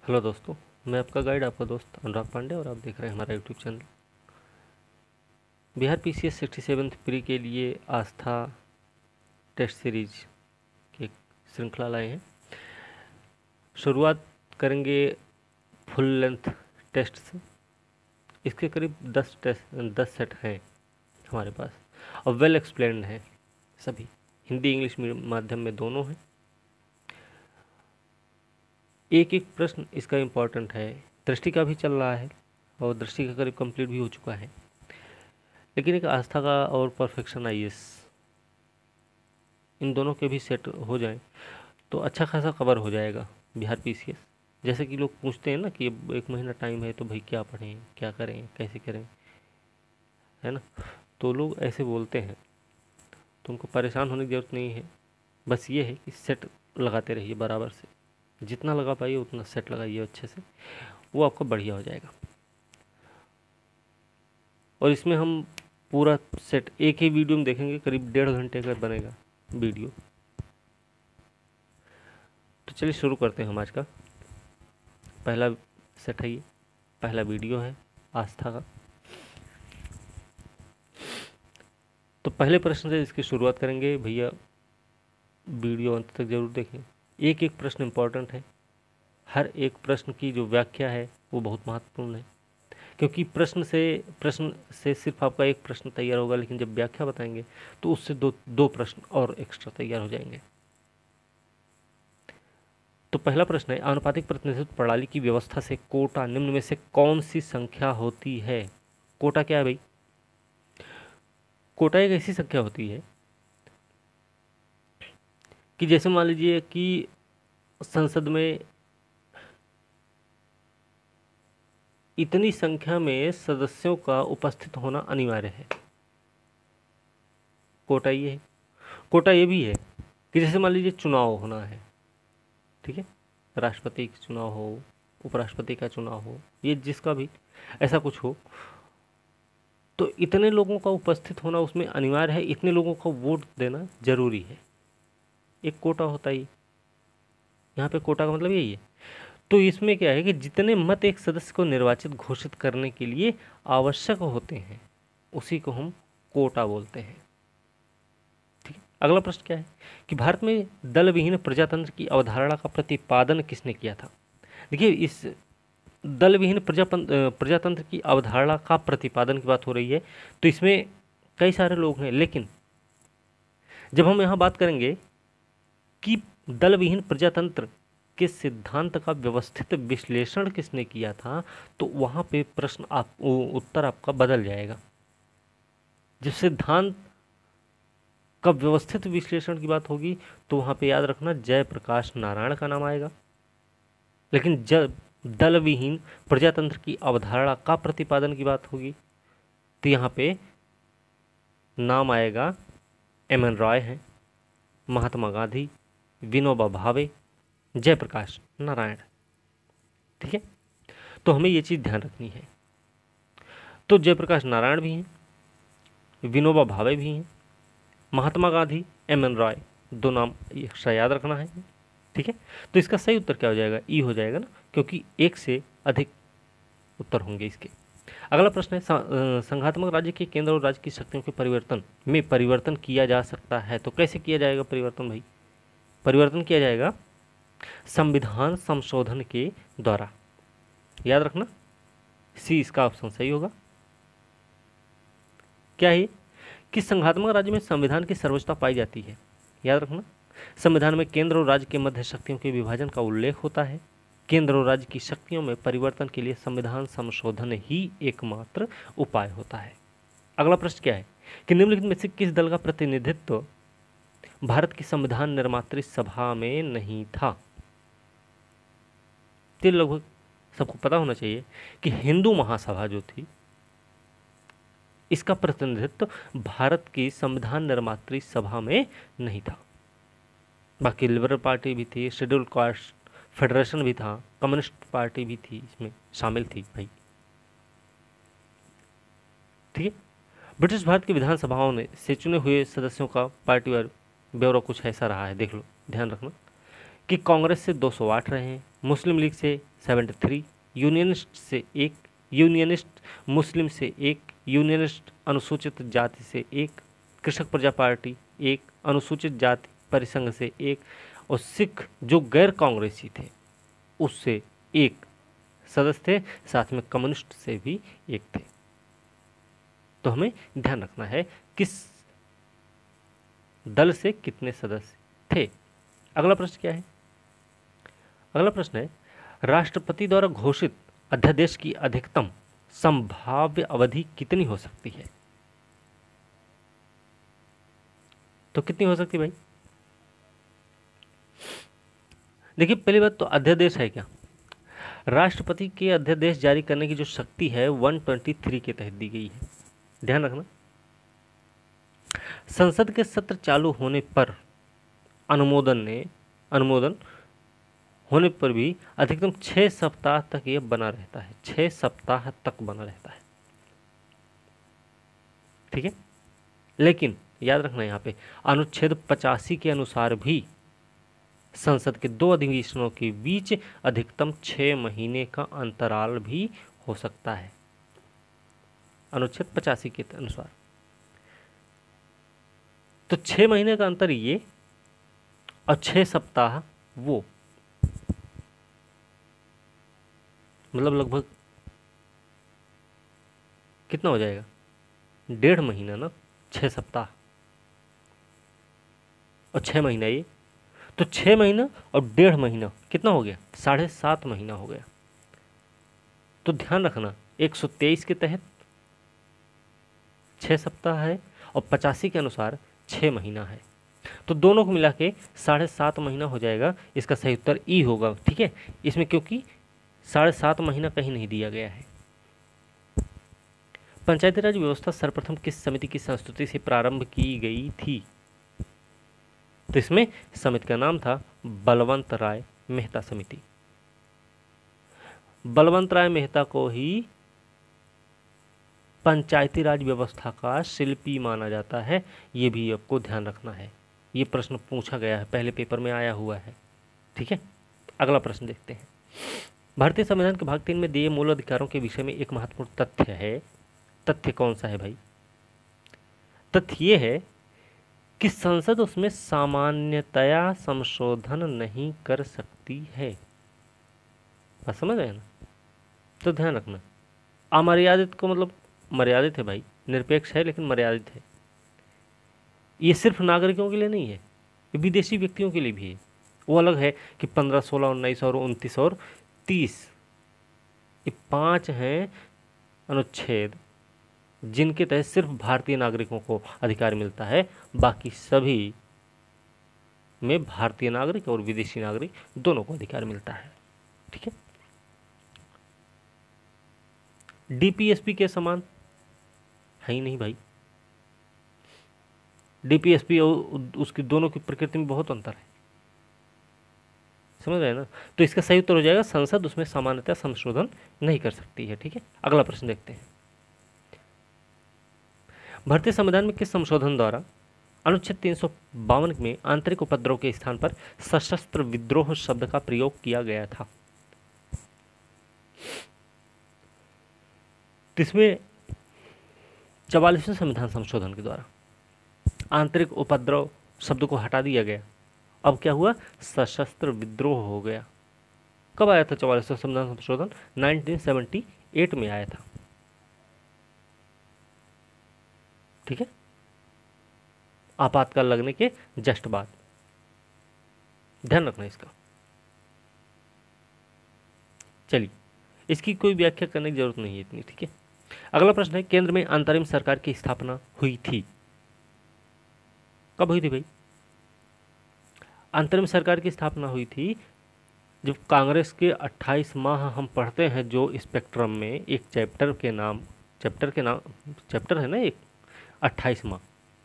Hello दोस्तों, मैं आपका गाइड, आपका दोस्त अनुराग पांडे और आप देख रहे हैं हमारा YouTube channel. Bihar PCS 67th pre के लिए आस्था टेस्ट सीरीज की एक श्रृंखला लाए हैं। शुरुआत करेंगे फुल लेंथ टेस्ट से। इसके करीब 10 सेट हैं हमारे पास और वेल एक्सप्लेन्ड हैं सभी। हिंदी इंग्लिश माध्यम में दोनों हैं। एक एक प्रश्न इसका इम्पोर्टेंट है। दृष्टि का भी चल रहा है और दृष्टि का करीब कंप्लीट भी हो चुका है, लेकिन एक आस्था का और परफेक्शन आईएएस, इन दोनों के भी सेट हो जाएं तो अच्छा खासा कवर हो जाएगा बिहार पीसीएस। जैसे कि लोग पूछते हैं ना कि अब 1 महीना टाइम है तो भाई क्या पढ़ें, क्या करें, कैसे करें, है ना। तो लोग ऐसे बोलते हैं, तो उनको परेशान होने की ज़रूरत नहीं है। बस ये है कि सेट लगाते रहिए बराबर से, जितना लगा पाइए उतना सेट लगाइए अच्छे से, वो आपका बढ़िया हो जाएगा। और इसमें हम पूरा सेट एक ही वीडियो में देखेंगे, करीब 1.5 घंटे का बनेगा वीडियो। तो चलिए शुरू करते हैं हम आज का पहला सेट है। ये पहला वीडियो है आस्था का। तो पहले प्रश्न से इसकी शुरुआत करेंगे। भैया वीडियो अंत तक जरूर देखें, एक एक प्रश्न इम्पॉर्टेंट है। हर एक प्रश्न की जो व्याख्या है वो बहुत महत्वपूर्ण है, क्योंकि प्रश्न से सिर्फ आपका एक प्रश्न तैयार होगा, लेकिन जब व्याख्या बताएंगे तो उससे दो प्रश्न और एक्स्ट्रा तैयार हो जाएंगे। तो पहला प्रश्न है, आनुपातिक प्रतिनिधित्व प्रणाली की व्यवस्था से कोटा निम्न में से कौन सी संख्या होती है। कोटा क्या है भाई? कोटा एक ऐसी संख्या होती है कि जैसे मान लीजिए कि संसद में इतनी संख्या में सदस्यों का उपस्थित होना अनिवार्य है। कोटा ये है। कोटा ये भी है कि जैसे मान लीजिए चुनाव होना है, ठीक है, राष्ट्रपति का चुनाव हो, उपराष्ट्रपति का चुनाव हो, ये जिसका भी ऐसा कुछ हो, तो इतने लोगों का उपस्थित होना उसमें अनिवार्य है, इतने लोगों का वोट देना जरूरी है। एक कोटा होता ही, यहाँ पे कोटा का मतलब यही है। तो इसमें क्या है कि जितने मत एक सदस्य को निर्वाचित घोषित करने के लिए आवश्यक होते हैं उसी को हम कोटा बोलते हैं। ठीक है, अगला प्रश्न क्या है कि भारत में दल विहीन प्रजातंत्र की अवधारणा का प्रतिपादन किसने किया था। देखिए, इस दल विहीन प्रजातंत्र की अवधारणा का प्रतिपादन की बात हो रही है, तो इसमें कई सारे लोग हैं, लेकिन जब हम यहाँ बात करेंगे कि दल विहीन प्रजातंत्र के सिद्धांत का व्यवस्थित विश्लेषण किसने किया था, तो वहां पे उत्तर आपका बदल जाएगा। जब सिद्धांत का व्यवस्थित विश्लेषण की बात होगी तो वहां पे याद रखना जयप्रकाश नारायण का नाम आएगा। लेकिन जब दल विहीन प्रजातंत्र की अवधारणा का प्रतिपादन की बात होगी तो यहाँ पे नाम आएगा एम.एन. रॉय हैं, महात्मा गांधी, विनोबा भावे, जयप्रकाश नारायण। ठीक है, तो हमें ये चीज़ ध्यान रखनी है। तो जयप्रकाश नारायण भी हैं, विनोबा भावे भी हैं, महात्मा गांधी, एम.एन. रॉय, दो नाम एक्स्ट्रा याद रखना है। ठीक है, तो इसका सही उत्तर क्या हो जाएगा? ई हो जाएगा ना, क्योंकि एक से अधिक उत्तर होंगे इसके। अगला प्रश्न है, संघात्मक राज्य के केंद्र और राज्य की शक्तियों के परिवर्तन किया जा सकता है, तो कैसे किया जाएगा परिवर्तन भाई? परिवर्तन किया जाएगा संविधान संशोधन के द्वारा। याद रखना, सी इसका ऑप्शन सही होगा। क्या है कि संघात्मक राज्य में संविधान की सर्वोच्चता पाई जाती है। याद रखना, संविधान में केंद्र और राज्य के मध्य शक्तियों के विभाजन का उल्लेख होता है। केंद्र और राज्य की शक्तियों में परिवर्तन के लिए संविधान संशोधन ही एकमात्र उपाय होता है। अगला प्रश्न क्या है कि निम्नलिखित में से किस दल का प्रतिनिधित्व भारत की संविधान निर्मात्री सभा में नहीं था। तो लगभग सबको पता होना चाहिए कि हिंदू महासभा जो थी, इसका प्रतिनिधित्व भारत की संविधान निर्मात्री सभा में नहीं था। बाकी लिबरल पार्टी भी थी, शेड्यूल कास्ट फेडरेशन भी था, कम्युनिस्ट पार्टी भी थी, इसमें शामिल थी भाई। ठीक है, ब्रिटिश भारत की विधानसभाओं से चुने हुए सदस्यों का पार्टीवार ब्यौरा कुछ ऐसा रहा है, देख लो, ध्यान रखना कि कांग्रेस से 208 रहे हैं, मुस्लिम लीग से 73, यूनियनिस्ट से 1, यूनियनिस्ट मुस्लिम से 1, यूनियनिस्ट अनुसूचित जाति से 1, कृषक प्रजा पार्टी 1, अनुसूचित जाति परिसंघ से 1 और सिख जो गैर कांग्रेसी थे उससे 1 सदस्य थे, साथ में कम्युनिस्ट से भी 1 थे। तो हमें ध्यान रखना है किस दल से कितने सदस्य थे। अगला प्रश्न क्या है? अगला प्रश्न है राष्ट्रपति द्वारा घोषित अध्यादेश की अधिकतम संभाव्य अवधि कितनी हो सकती है? तो कितनी हो सकती है भाई? देखिए पहली बात तो अध्यादेश है क्या? राष्ट्रपति के अध्यादेश जारी करने की जो शक्ति है 123 के तहत दी गई है, ध्यान रखना। संसद के सत्र चालू होने पर अनुमोदन होने पर भी अधिकतम 6 सप्ताह तक यह बना रहता है, 6 सप्ताह तक बना रहता है, ठीक है। लेकिन याद रखना यहाँ पे अनुच्छेद 85 के अनुसार भी संसद के 2 अधिवेशनों के बीच अधिकतम 6 महीने का अंतराल भी हो सकता है, अनुच्छेद 85 के अनुसार। तो 6 महीने का अंतर ये और 6 सप्ताह वो, मतलब लगभग कितना हो जाएगा? 1.5 महीना ना, 6 सप्ताह और 6 महीना ये, तो 6 महीना और 1.5 महीना कितना हो गया? 7.5 महीना हो गया। तो ध्यान रखना 123 के तहत 6 सप्ताह है और 85 के अनुसार 6 महीना है, तो दोनों को मिला के 7.5 महीना हो जाएगा। इसका सही उत्तर ई होगा, ठीक है। इसमें क्योंकि 7.5 महीना कहीं नहीं दिया गया है। पंचायती राज व्यवस्था सर्वप्रथम किस समिति की संस्तुति से प्रारंभ की गई थी? तो इसमें समिति का नाम था बलवंत राय मेहता समिति। बलवंत राय मेहता को ही पंचायती राज व्यवस्था का शिल्पी माना जाता है, ये भी आपको ध्यान रखना है। ये प्रश्न पूछा गया है, पहले पेपर में आया हुआ है, ठीक है। अगला प्रश्न देखते हैं। भारतीय संविधान के भाग 3 में दिए मूल अधिकारों के विषय में एक महत्वपूर्ण तथ्य है। तथ्य कौन सा है भाई? तथ्य ये है कि संसद उसमें सामान्यतया संशोधन नहीं कर सकती है। बात समझ आए ना? तो ध्यान रखना, अमर्यादित को मतलब मर्यादित है भाई, निरपेक्ष है लेकिन मर्यादित है। ये सिर्फ नागरिकों के लिए नहीं है, ये विदेशी व्यक्तियों के लिए भी है। वो अलग है कि 15, 16, 19 और 29 और 30, ये 5 हैं अनुच्छेद जिनके तहत सिर्फ भारतीय नागरिकों को अधिकार मिलता है, बाकी सभी में भारतीय नागरिक और विदेशी नागरिक दोनों को अधिकार मिलता है, ठीक है। डीपीएसपी के समान है ही नहीं भाई। डीपीएसपी और उसकी दोनों की प्रकृति में बहुत अंतर है, समझ रहे हैं ना? तो इसका सही उत्तर हो जाएगा संसद उसमें सामान्यतः संशोधन नहीं कर सकती है, ठीक है। अगला प्रश्न देखते हैं। भारतीय संविधान में किस संशोधन द्वारा अनुच्छेद 352 में आंतरिक उपद्रव के स्थान पर सशस्त्र विद्रोह शब्द का प्रयोग किया गया था? इसमें 44वें संविधान संशोधन के द्वारा आंतरिक उपद्रव शब्द को हटा दिया गया। अब क्या हुआ? सशस्त्र विद्रोह हो गया। कब आया था 44वां संविधान संशोधन? 1978 में आया था, ठीक है, आपातकाल लगने के जस्ट बाद। ध्यान रखना इसका। चलिए, इसकी कोई व्याख्या करने की जरूरत नहीं है इतनी, ठीक है। अगला प्रश्न है, केंद्र में अंतरिम सरकार की स्थापना हुई थी। कब हुई थी भाई? अंतरिम सरकार की स्थापना हुई थी जब कांग्रेस के 28 माह हम पढ़ते हैं जो स्पेक्ट्रम में एक चैप्टर है ना, एक 28 माह।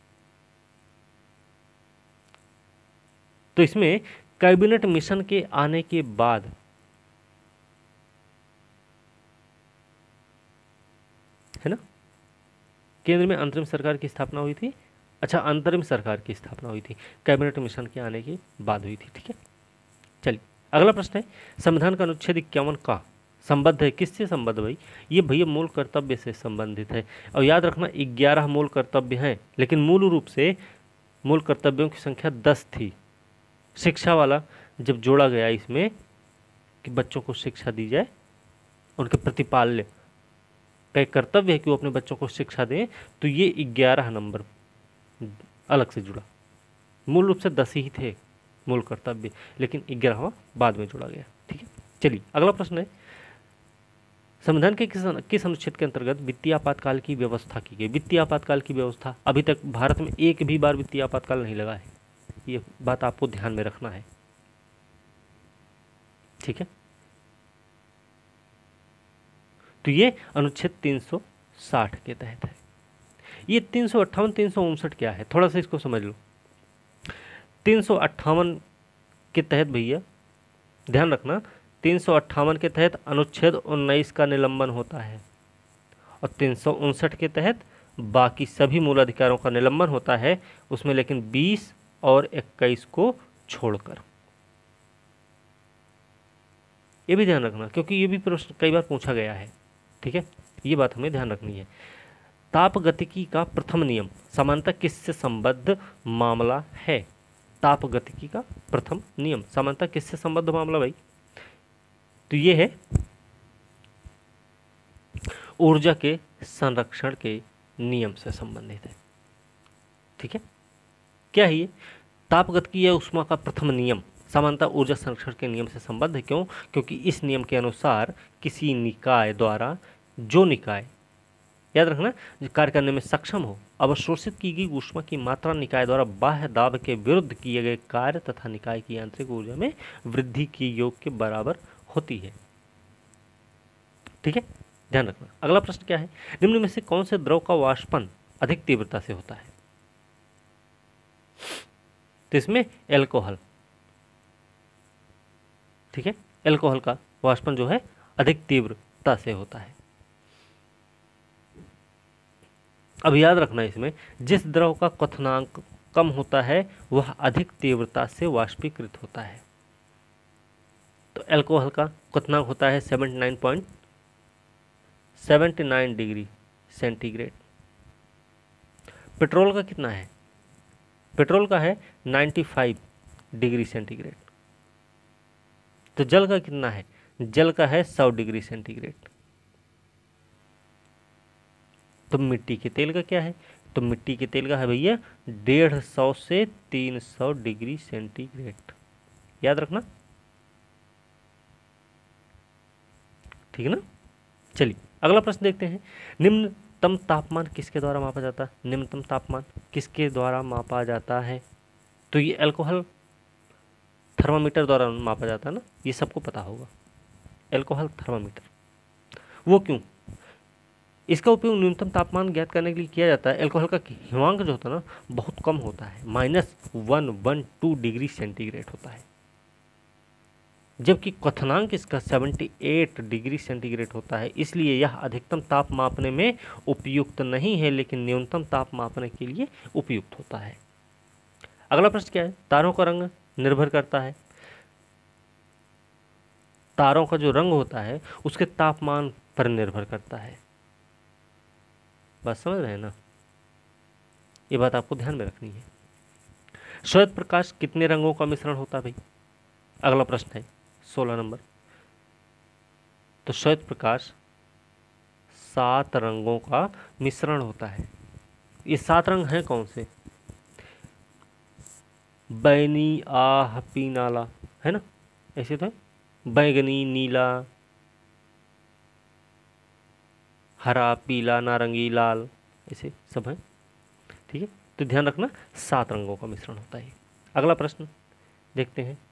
तो इसमें कैबिनेट मिशन के आने के बाद है ना, केंद्र में अंतरिम सरकार की स्थापना हुई थी। अच्छा, अंतरिम सरकार की स्थापना हुई थी, कैबिनेट मिशन के आने के बाद हुई थी, ठीक है। चलिए अगला प्रश्न है, संविधान का अनुच्छेद 51 का संबद्ध है, किससे संबद्ध भाई? ये भैया मूल कर्तव्य से संबंधित है। और याद रखना 11 मूल कर्तव्य हैं, लेकिन मूल रूप से मूल कर्तव्यों की संख्या 10 थी। शिक्षा वाला जब जोड़ा गया इसमें कि बच्चों को शिक्षा दी जाए, उनके प्रतिपाल्य का एक कर्तव्य है कि वो अपने बच्चों को शिक्षा दें, तो ये 11 नंबर अलग से जुड़ा। मूल रूप से 10 ही थे मूल कर्तव्य, लेकिन 11वां बाद में जोड़ा गया। ठीक है, चलिए अगला प्रश्न है, संविधान के किस अनुच्छेद के अंतर्गत वित्तीय आपातकाल की व्यवस्था की गई? वित्तीय आपातकाल की व्यवस्था, अभी तक भारत में एक भी बार वित्तीय आपातकाल नहीं लगा है, ये बात आपको ध्यान में रखना है। ठीक है, तो ये अनुच्छेद 360 के तहत है। ये 358 359 क्या है, थोड़ा सा इसको समझ लो। 358 के तहत भैया ध्यान रखना, 358 के तहत अनुच्छेद 19 का निलंबन होता है, और 359 के तहत बाकी सभी मूल अधिकारों का निलंबन होता है, उसमें लेकिन 20 और 21 को छोड़कर। ये भी ध्यान रखना, क्योंकि ये भी प्रश्न कई बार पूछा गया है। ठीक है, ये बात हमें ध्यान रखनी है। तापगतिकी का प्रथम नियम समानता किससे संबद्ध मामला है? तापगतिकी का प्रथम नियम समानता किससे संबद्ध मामला भाई? तो ये है ऊर्जा के संरक्षण के नियम से संबंधित है। ठीक है, क्या है ये? तापगतिकी या ऊष्मा का प्रथम नियम समानता ऊर्जा संरक्षण के नियम से संबद्ध है। क्यों? क्योंकि इस नियम के अनुसार किसी निकाय द्वारा जो निकाय, याद रखना, जो कार्य करने में सक्षम हो, अवशोषित की गई ऊष्मा की मात्रा निकाय द्वारा बाह्य दाब के विरुद्ध किए गए कार्य तथा निकाय की आंतरिक ऊर्जा में वृद्धि के योग के बराबर होती है। ठीक है, ध्यान रखना। अगला प्रश्न क्या है, निम्न में से कौन से द्रव का वाष्पन अधिक तीव्रता से होता है? तो इसमें एल्कोहल। ठीक है, एल्कोहल का वाष्पन जो है अधिक तीव्रता से होता है। अब याद रखना, इसमें जिस द्रव का क्वथनांक कम होता है वह अधिक तीव्रता से वाष्पीकृत होता है। तो एल्कोहल का क्वथनांक होता है 79 डिग्री सेंटीग्रेड। पेट्रोल का कितना है? पेट्रोल का है 95 डिग्री सेंटीग्रेड। तो जल का कितना है? जल का है 100 डिग्री सेंटीग्रेड। तो मिट्टी के तेल का क्या है? तो मिट्टी के तेल का है भैया 150 से 300 डिग्री सेंटीग्रेड। याद रखना, ठीक है ना। चलिए अगला प्रश्न देखते हैं, निम्नतम तापमान किसके द्वारा मापा जाता है? निम्नतम तापमान किसके द्वारा मापा जाता है? तो ये अल्कोहल थर्मामीटर द्वारा मापा जाता है ना, ये सबको पता होगा। अल्कोहल थर्मामीटर, वो क्यों? इसका उपयोग न्यूनतम तापमान ज्ञात करने के लिए किया जाता है। अल्कोहल का हिमांक जो होता है ना बहुत कम होता है, -112 डिग्री सेंटीग्रेड होता है, जबकि क्वथनांक इसका 78 डिग्री सेंटीग्रेड होता है। इसलिए यह अधिकतम ताप मापने में उपयुक्त नहीं है, लेकिन न्यूनतम ताप मापने के लिए उपयुक्त होता है। अगला प्रश्न क्या है, तारों का रंग निर्भर करता है, तारों का जो रंग होता है उसके तापमान पर निर्भर करता है। बात समझ रहे हैं ना, ये बात आपको ध्यान में रखनी है। श्वेत प्रकाश कितने रंगों का मिश्रण होता है भाई? अगला प्रश्न है 16 नंबर। तो श्वेत प्रकाश 7 रंगों का मिश्रण होता है। ये 7 रंग हैं कौन से? बैनी, आह, पीनाला, है ना, ऐसे तो है, बैंगनी, नीला, हरा, पीला, नारंगी, लाल, ऐसे सब हैं। ठीक है, तो ध्यान रखना 7 रंगों का मिश्रण होता है। अगला प्रश्न देखते हैं,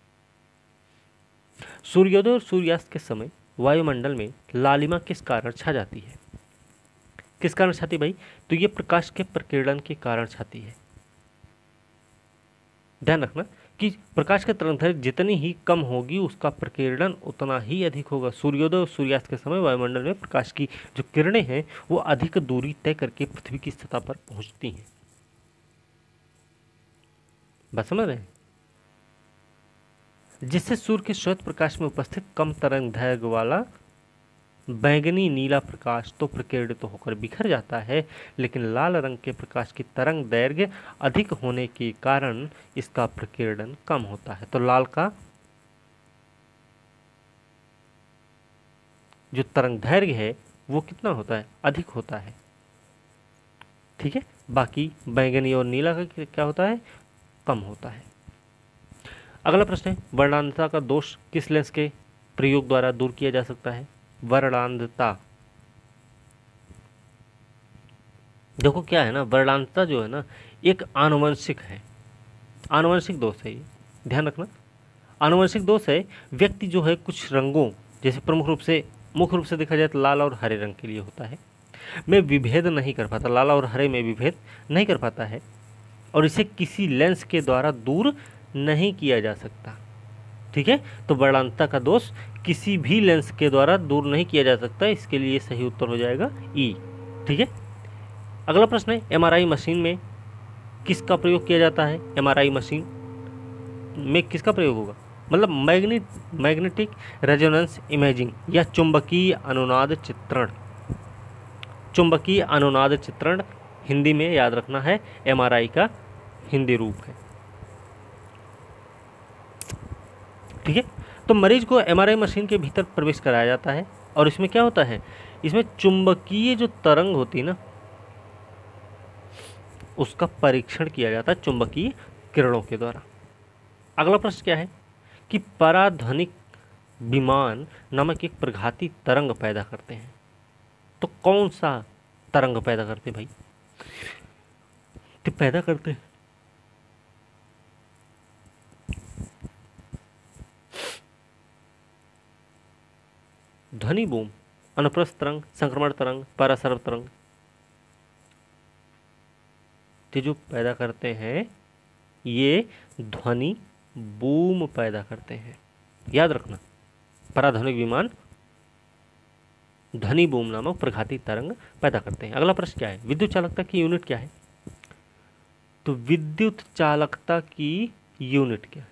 सूर्योदय और सूर्यास्त के समय वायुमंडल में लालिमा किस कारण छा जाती है? किस कारण छाती भाई? तो ये प्रकाश के प्रकीर्णन के कारण छाती है। ध्यान रखना कि प्रकाश की तरंगदैर्घ्य जितनी ही कम होगी उसका प्रकीर्णन उतना ही अधिक होगा। सूर्योदय और सूर्यास्त के समय वायुमंडल में प्रकाश की जो किरणें हैं वो अधिक दूरी तय करके पृथ्वी की सतह पर पहुंचती हैं। बात समझ रहे हैं? जिससे सूर्य के श्वेत प्रकाश में उपस्थित कम तरंग दैर्घ्य वाला बैंगनी नीला प्रकाश तो प्रकीर्णित होकर बिखर जाता है, लेकिन लाल रंग के प्रकाश की तरंग दैर्घ्य अधिक होने के कारण इसका प्रकीर्णन कम होता है। तो लाल का जो तरंग दैर्घ्य है वो कितना होता है, अधिक होता है। ठीक है, बाकी बैंगनी और नीला का क्या होता है, कम होता है। अगला प्रश्न है, वर्णांधता का दोष किस लेंस के प्रयोग द्वारा दूर किया जा सकता है। वर्णांधता, देखो क्या है ना, वर्णांधता जो है ना एक आनुवंशिक है, आनुवंशिक दोष है, ये ध्यान रखना। आनुवंशिक दोष है, व्यक्ति जो है कुछ रंगों, जैसे मुख्य रूप से देखा जाए तो लाल और हरे रंग के लिए होता है, में विभेद नहीं कर पाता, लाल और हरे में विभेद नहीं कर पाता है, और इसे किसी लेंस के द्वारा दूर नहीं किया जा सकता। ठीक है, तो वर्णांधता का दोष किसी भी लेंस के द्वारा दूर नहीं किया जा सकता, इसके लिए सही उत्तर हो जाएगा ई। ठीक है, अगला प्रश्न है, एमआरआई मशीन में किसका प्रयोग किया जाता है। एमआरआई मशीन में किसका प्रयोग होगा, मतलब मैग्नेटिक रेजोनेंस इमेजिंग या चुंबकीय अनुनाद चित्रण। चुंबकीय अनुनाद चित्रण हिंदी में याद रखना है, एमआरआई का हिंदी रूप है। ठीक है, तो मरीज को एमआरआई मशीन के भीतर प्रवेश कराया जाता है, और इसमें क्या होता है, इसमें चुंबकीय जो तरंग होती है ना उसका परीक्षण किया जाता है चुंबकीय किरणों के द्वारा। अगला प्रश्न क्या है कि पराध्वनिक विमान नामक एक प्रघाती तरंग पैदा करते हैं। तो कौन सा तरंग पैदा करते भाई, तो पैदा करते हैं ध्वनि बूम, अनुप्रस्थ तरंग, संक्रमण तरंग, परासर्व तरंग। तो जो पैदा करते हैं ये ध्वनि बूम पैदा करते हैं, याद रखना। पराध्वनिक विमान ध्वनि बूम नामक प्रघाती तरंग पैदा करते हैं। अगला प्रश्न क्या है, विद्युत चालकता की यूनिट क्या है। तो विद्युत चालकता की यूनिट क्या है,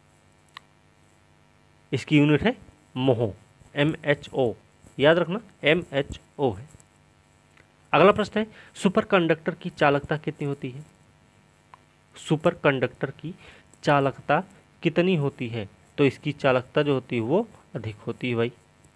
इसकी यूनिट है मोह, MHO, याद रखना MHO है। अगला प्रश्न है, सुपर कंडक्टर की चालकता कितनी होती है। सुपर कंडक्टर की चालकता कितनी होती है, तो इसकी चालकता जो होती है वो अधिक होती है भाई।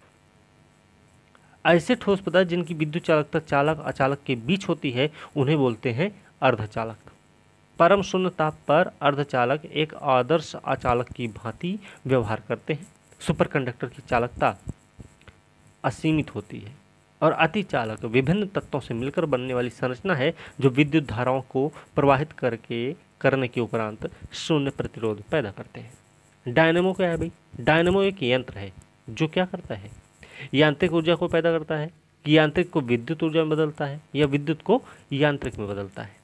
ऐसे ठोस पदार्थ जिनकी विद्युत चालकता चालक अचालक के बीच होती है उन्हें बोलते हैं अर्धचालक। परम शून्य ताप पर अर्धचालक एक आदर्श अचालक की भांति व्यवहार करते हैं। सुपर कंडक्टर की चालकता असीमित होती है और अतिचालक विभिन्न तत्वों से मिलकर बनने वाली संरचना है जो विद्युत धाराओं को प्रवाहित करने के उपरांत शून्य प्रतिरोध पैदा करते हैं। डायनेमो क्या है भाई, डायनेमो एक यंत्र है जो क्या करता है, यांत्रिक ऊर्जा को पैदा करता है, यांत्रिक को विद्युत ऊर्जा में बदलता है या विद्युत को यांत्रिक में बदलता है।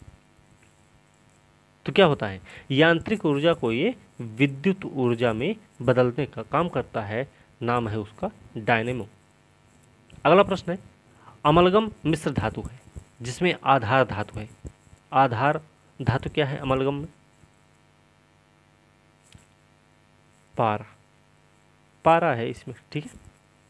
तो क्या होता है, यांत्रिक ऊर्जा को ये विद्युत ऊर्जा में बदलने का काम करता है, नाम है उसका डायनेमो। अगला प्रश्न है, अमलगम मिश्र धातु है जिसमें आधार धातु है। आधार धातु क्या है अमलगम में, पारा, पारा है इसमें। ठीक है,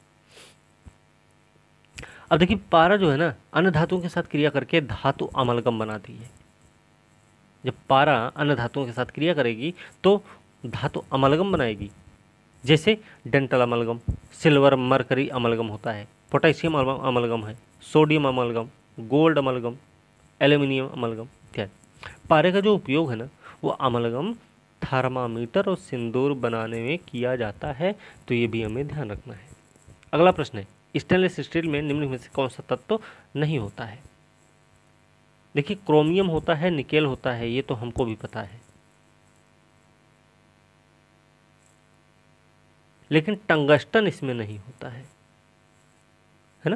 अब देखिए पारा जो है ना अन्य धातुओं के साथ क्रिया करके धातु अमलगम बनाती है। जब पारा अन्य धातुओं के साथ क्रिया करेगी तो धातु अमलगम बनाएगी, जैसे dental amalgam, silver mercury amalgam होता है, पोटेशियम अमलगम है, sodium amalgam, gold amalgam, aluminium amalgam इत्यादि। पारे का जो उपयोग है ना वो अमलगम थर्मामीटर और सिंदूर बनाने में किया जाता है, तो ये भी हमें ध्यान रखना है। अगला प्रश्न है, स्टेनलेस स्टील में निम्न में से कौन सा तत्व नहीं होता है। देखिए क्रोमियम होता है, निकेल होता है, ये तो हमको भी पता है, लेकिन टंगस्टन इसमें नहीं होता है ना,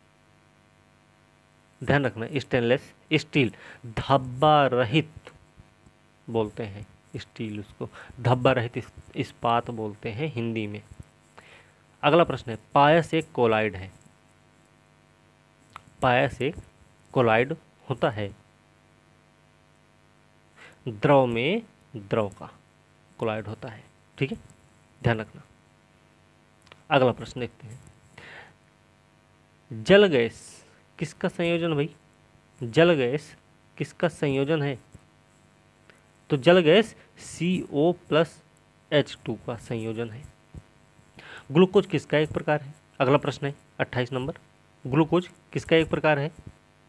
ध्यान रखना। स्टेनलेस स्टील धब्बा रहित बोलते हैं, स्टील उसको धब्बा रहित इस्पात बोलते हैं हिंदी में। अगला प्रश्न है, पायस एक कोलाइड है। पायस एक कोलाइड होता है, द्रव में द्रव का कोलाइड होता है। ठीक है, ध्यान रखना। अगला प्रश्न देखते हैं। जल गैस किसका संयोजन भाई? जल गैस किसका संयोजन है? तो जल गैस CO+H2 का संयोजन है। ग्लूकोज किसका एक प्रकार है? अगला प्रश्न है 28 नंबर। ग्लूकोज किसका एक प्रकार है?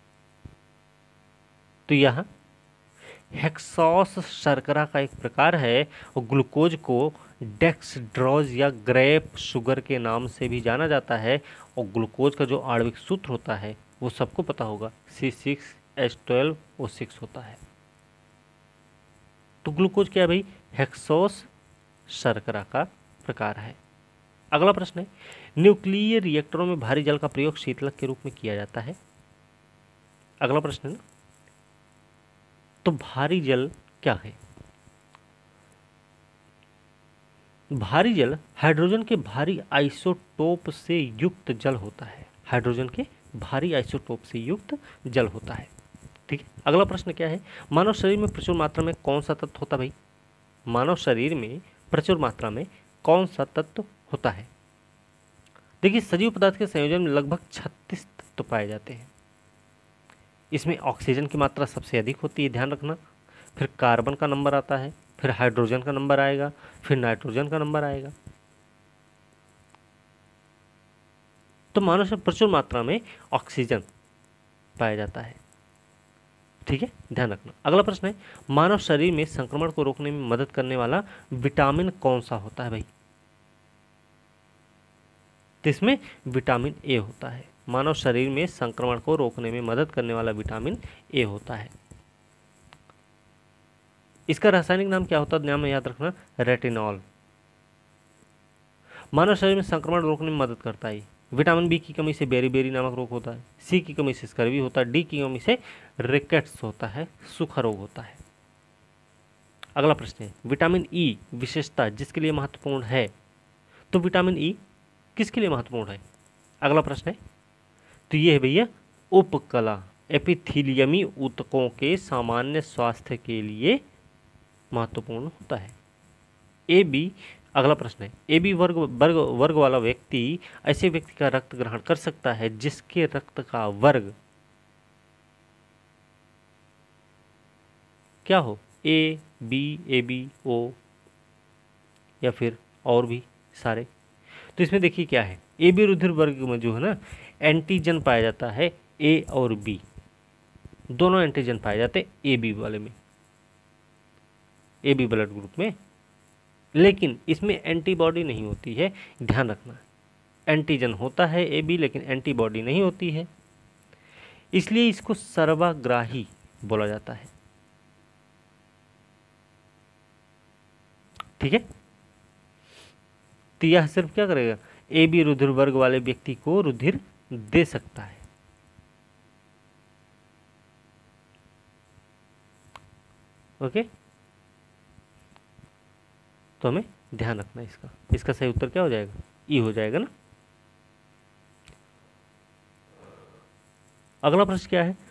तो यह हेक्सोस शर्करा का एक प्रकार है और ग्लूकोज को डेक्सड्रोज या ग्रेप शुगर के नाम से भी जाना जाता है। और ग्लूकोज का जो आणविक सूत्र होता है वो सबको पता होगा, C6H12O6 होता है। तो ग्लूकोज क्या है भाई? हेक्सोस शर्करा का प्रकार है। अगला प्रश्न है, न्यूक्लियर रिएक्टरों में भारी जल का प्रयोग शीतलक के रूप में किया जाता है। अगला प्रश्न है ना, तो भारी जल क्या है? भारी जल हाइड्रोजन के भारी आइसोटोप से युक्त जल होता है। हाइड्रोजन के भारी आइसोटोप से युक्त जल होता है। ठीक है। अगला प्रश्न क्या है, मानव शरीर में प्रचुर मात्रा में कौन सा तत्व होता है भाई? मानव शरीर में प्रचुर मात्रा में कौन सा तत्व होता है? देखिए, सजीव पदार्थ के संयोजन में लगभग 36 तत्व पाए जाते हैं। इसमें ऑक्सीजन की मात्रा सबसे अधिक होती है, ध्यान रखना। फिर कार्बन का नंबर आता है, फिर हाइड्रोजन का नंबर आएगा, फिर नाइट्रोजन का नंबर आएगा। तो मानव शरीर प्रचुर मात्रा में ऑक्सीजन पाया जाता है। ठीक है, ध्यान रखना। अगला प्रश्न है, मानव शरीर में संक्रमण को रोकने में मदद करने वाला विटामिन कौन सा होता है भाई? तो इसमें विटामिन ए होता है। मानव शरीर में संक्रमण को रोकने में मदद करने वाला विटामिन ए होता है। इसका रासायनिक नाम क्या होता है? नाम याद रखना, रेटिनॉल। मानव शरीर में संक्रमण रोकने में मदद करता है। विटामिन बी की कमी से बेरी नामक रोग होता है, सी की कमी से स्कर्वी होता है, डी की कमी से रिकेट्स होता है, सूखा रोग होता है। अगला प्रश्न है, विटामिन ई विशेषता जिसके लिए महत्वपूर्ण है। तो विटामिन ई किसके लिए महत्वपूर्ण है? अगला प्रश्न है, तो ये है भैया उपकला, एपिथीलियमी ऊतकों के सामान्य स्वास्थ्य के लिए महत्वपूर्ण होता है। ए बी, अगला प्रश्न है, ए बी वर्ग वाला व्यक्ति ऐसे व्यक्ति का रक्त ग्रहण कर सकता है जिसके रक्त का वर्ग क्या हो? ए बी ओ या फिर और भी सारे। तो इसमें देखिए क्या है, ए बी रुधिर वर्ग में जो है ना एंटीजन पाया जाता है। ए और बी दोनों एंटीजन पाए जाते हैं ए बी वाले में, ए बी ब्लड ग्रुप में, लेकिन इसमें एंटीबॉडी नहीं होती है, ध्यान रखना। एंटीजन होता है ए बी लेकिन एंटीबॉडी नहीं होती है, इसलिए इसको सर्वाग्राही बोला जाता है। ठीक है, तो यह सिर्फ क्या करेगा, ए बी रुधिर वर्ग वाले व्यक्ति को रुधिर दे सकता है। ओके, तो हमें ध्यान रखना इसका सही उत्तर क्या हो जाएगा? ई हो जाएगा ना। अगला प्रश्न क्या है,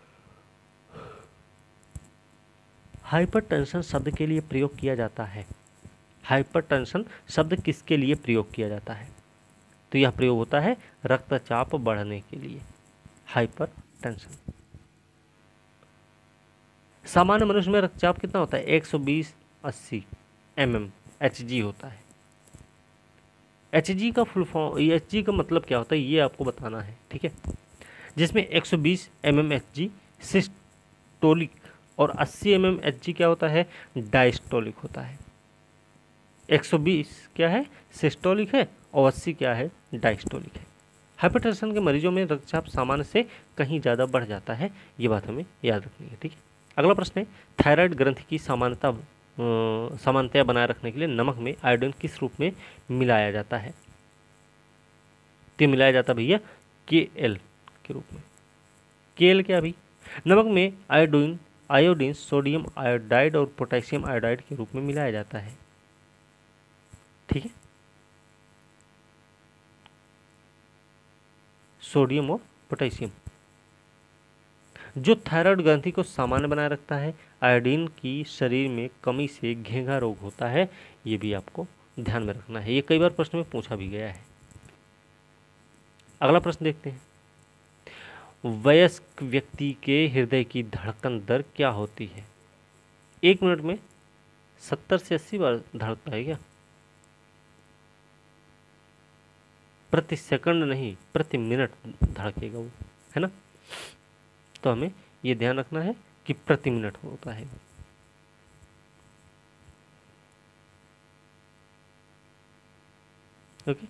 हाइपरटेंशन शब्द के लिए प्रयोग किया जाता है। हाइपरटेंशन शब्द किसके लिए प्रयोग किया जाता है? तो यह प्रयोग होता है रक्तचाप बढ़ने के लिए, हाइपरटेंशन। सामान्य मनुष्य में रक्तचाप कितना होता है? 120/80 mm Hg होता है। Hg का फुल फॉर्म, Hg का मतलब क्या होता है ये आपको बताना है। ठीक है, जिसमें 120 mm Hg सिस्टोलिक और 80 mm Hg क्या होता है? डायस्टोलिक होता है। 120 क्या है? सिस्टोलिक है और 80 क्या है? डायस्टोलिक है। हाइपरटेंशन के मरीजों में रक्तचाप सामान्य से कहीं ज़्यादा बढ़ जाता है, ये बात हमें याद रखनी है। ठीक है, अगला प्रश्न है, थायराइड ग्रंथि की सामान्यता बनाए रखने के लिए नमक में आयोडीन किस रूप में मिलाया जाता है? तो मिलाया जाता भैया KL के रूप में। KL क्या भी? नमक में आयोडीन सोडियम आयोडाइड और पोटेशियम आयोडाइड के रूप में मिलाया जाता है। ठीक है, सोडियम और पोटेशियम जो थायराइड ग्रंथि को सामान्य बनाए रखता है। आयोडीन की शरीर में कमी से घेंघा रोग होता है, ये भी आपको ध्यान में रखना है। ये कई बार प्रश्न में पूछा भी गया है। अगला प्रश्न देखते हैं, वयस्क व्यक्ति के हृदय की धड़कन दर क्या होती है? 1 मिनट में 70 से 80 बार धड़कता है क्या? प्रति सेकंड नहीं, प्रति मिनट धड़केगा वो, है ना? तो हमें ये ध्यान रखना है कि प्रति मिनट होता है। ओके,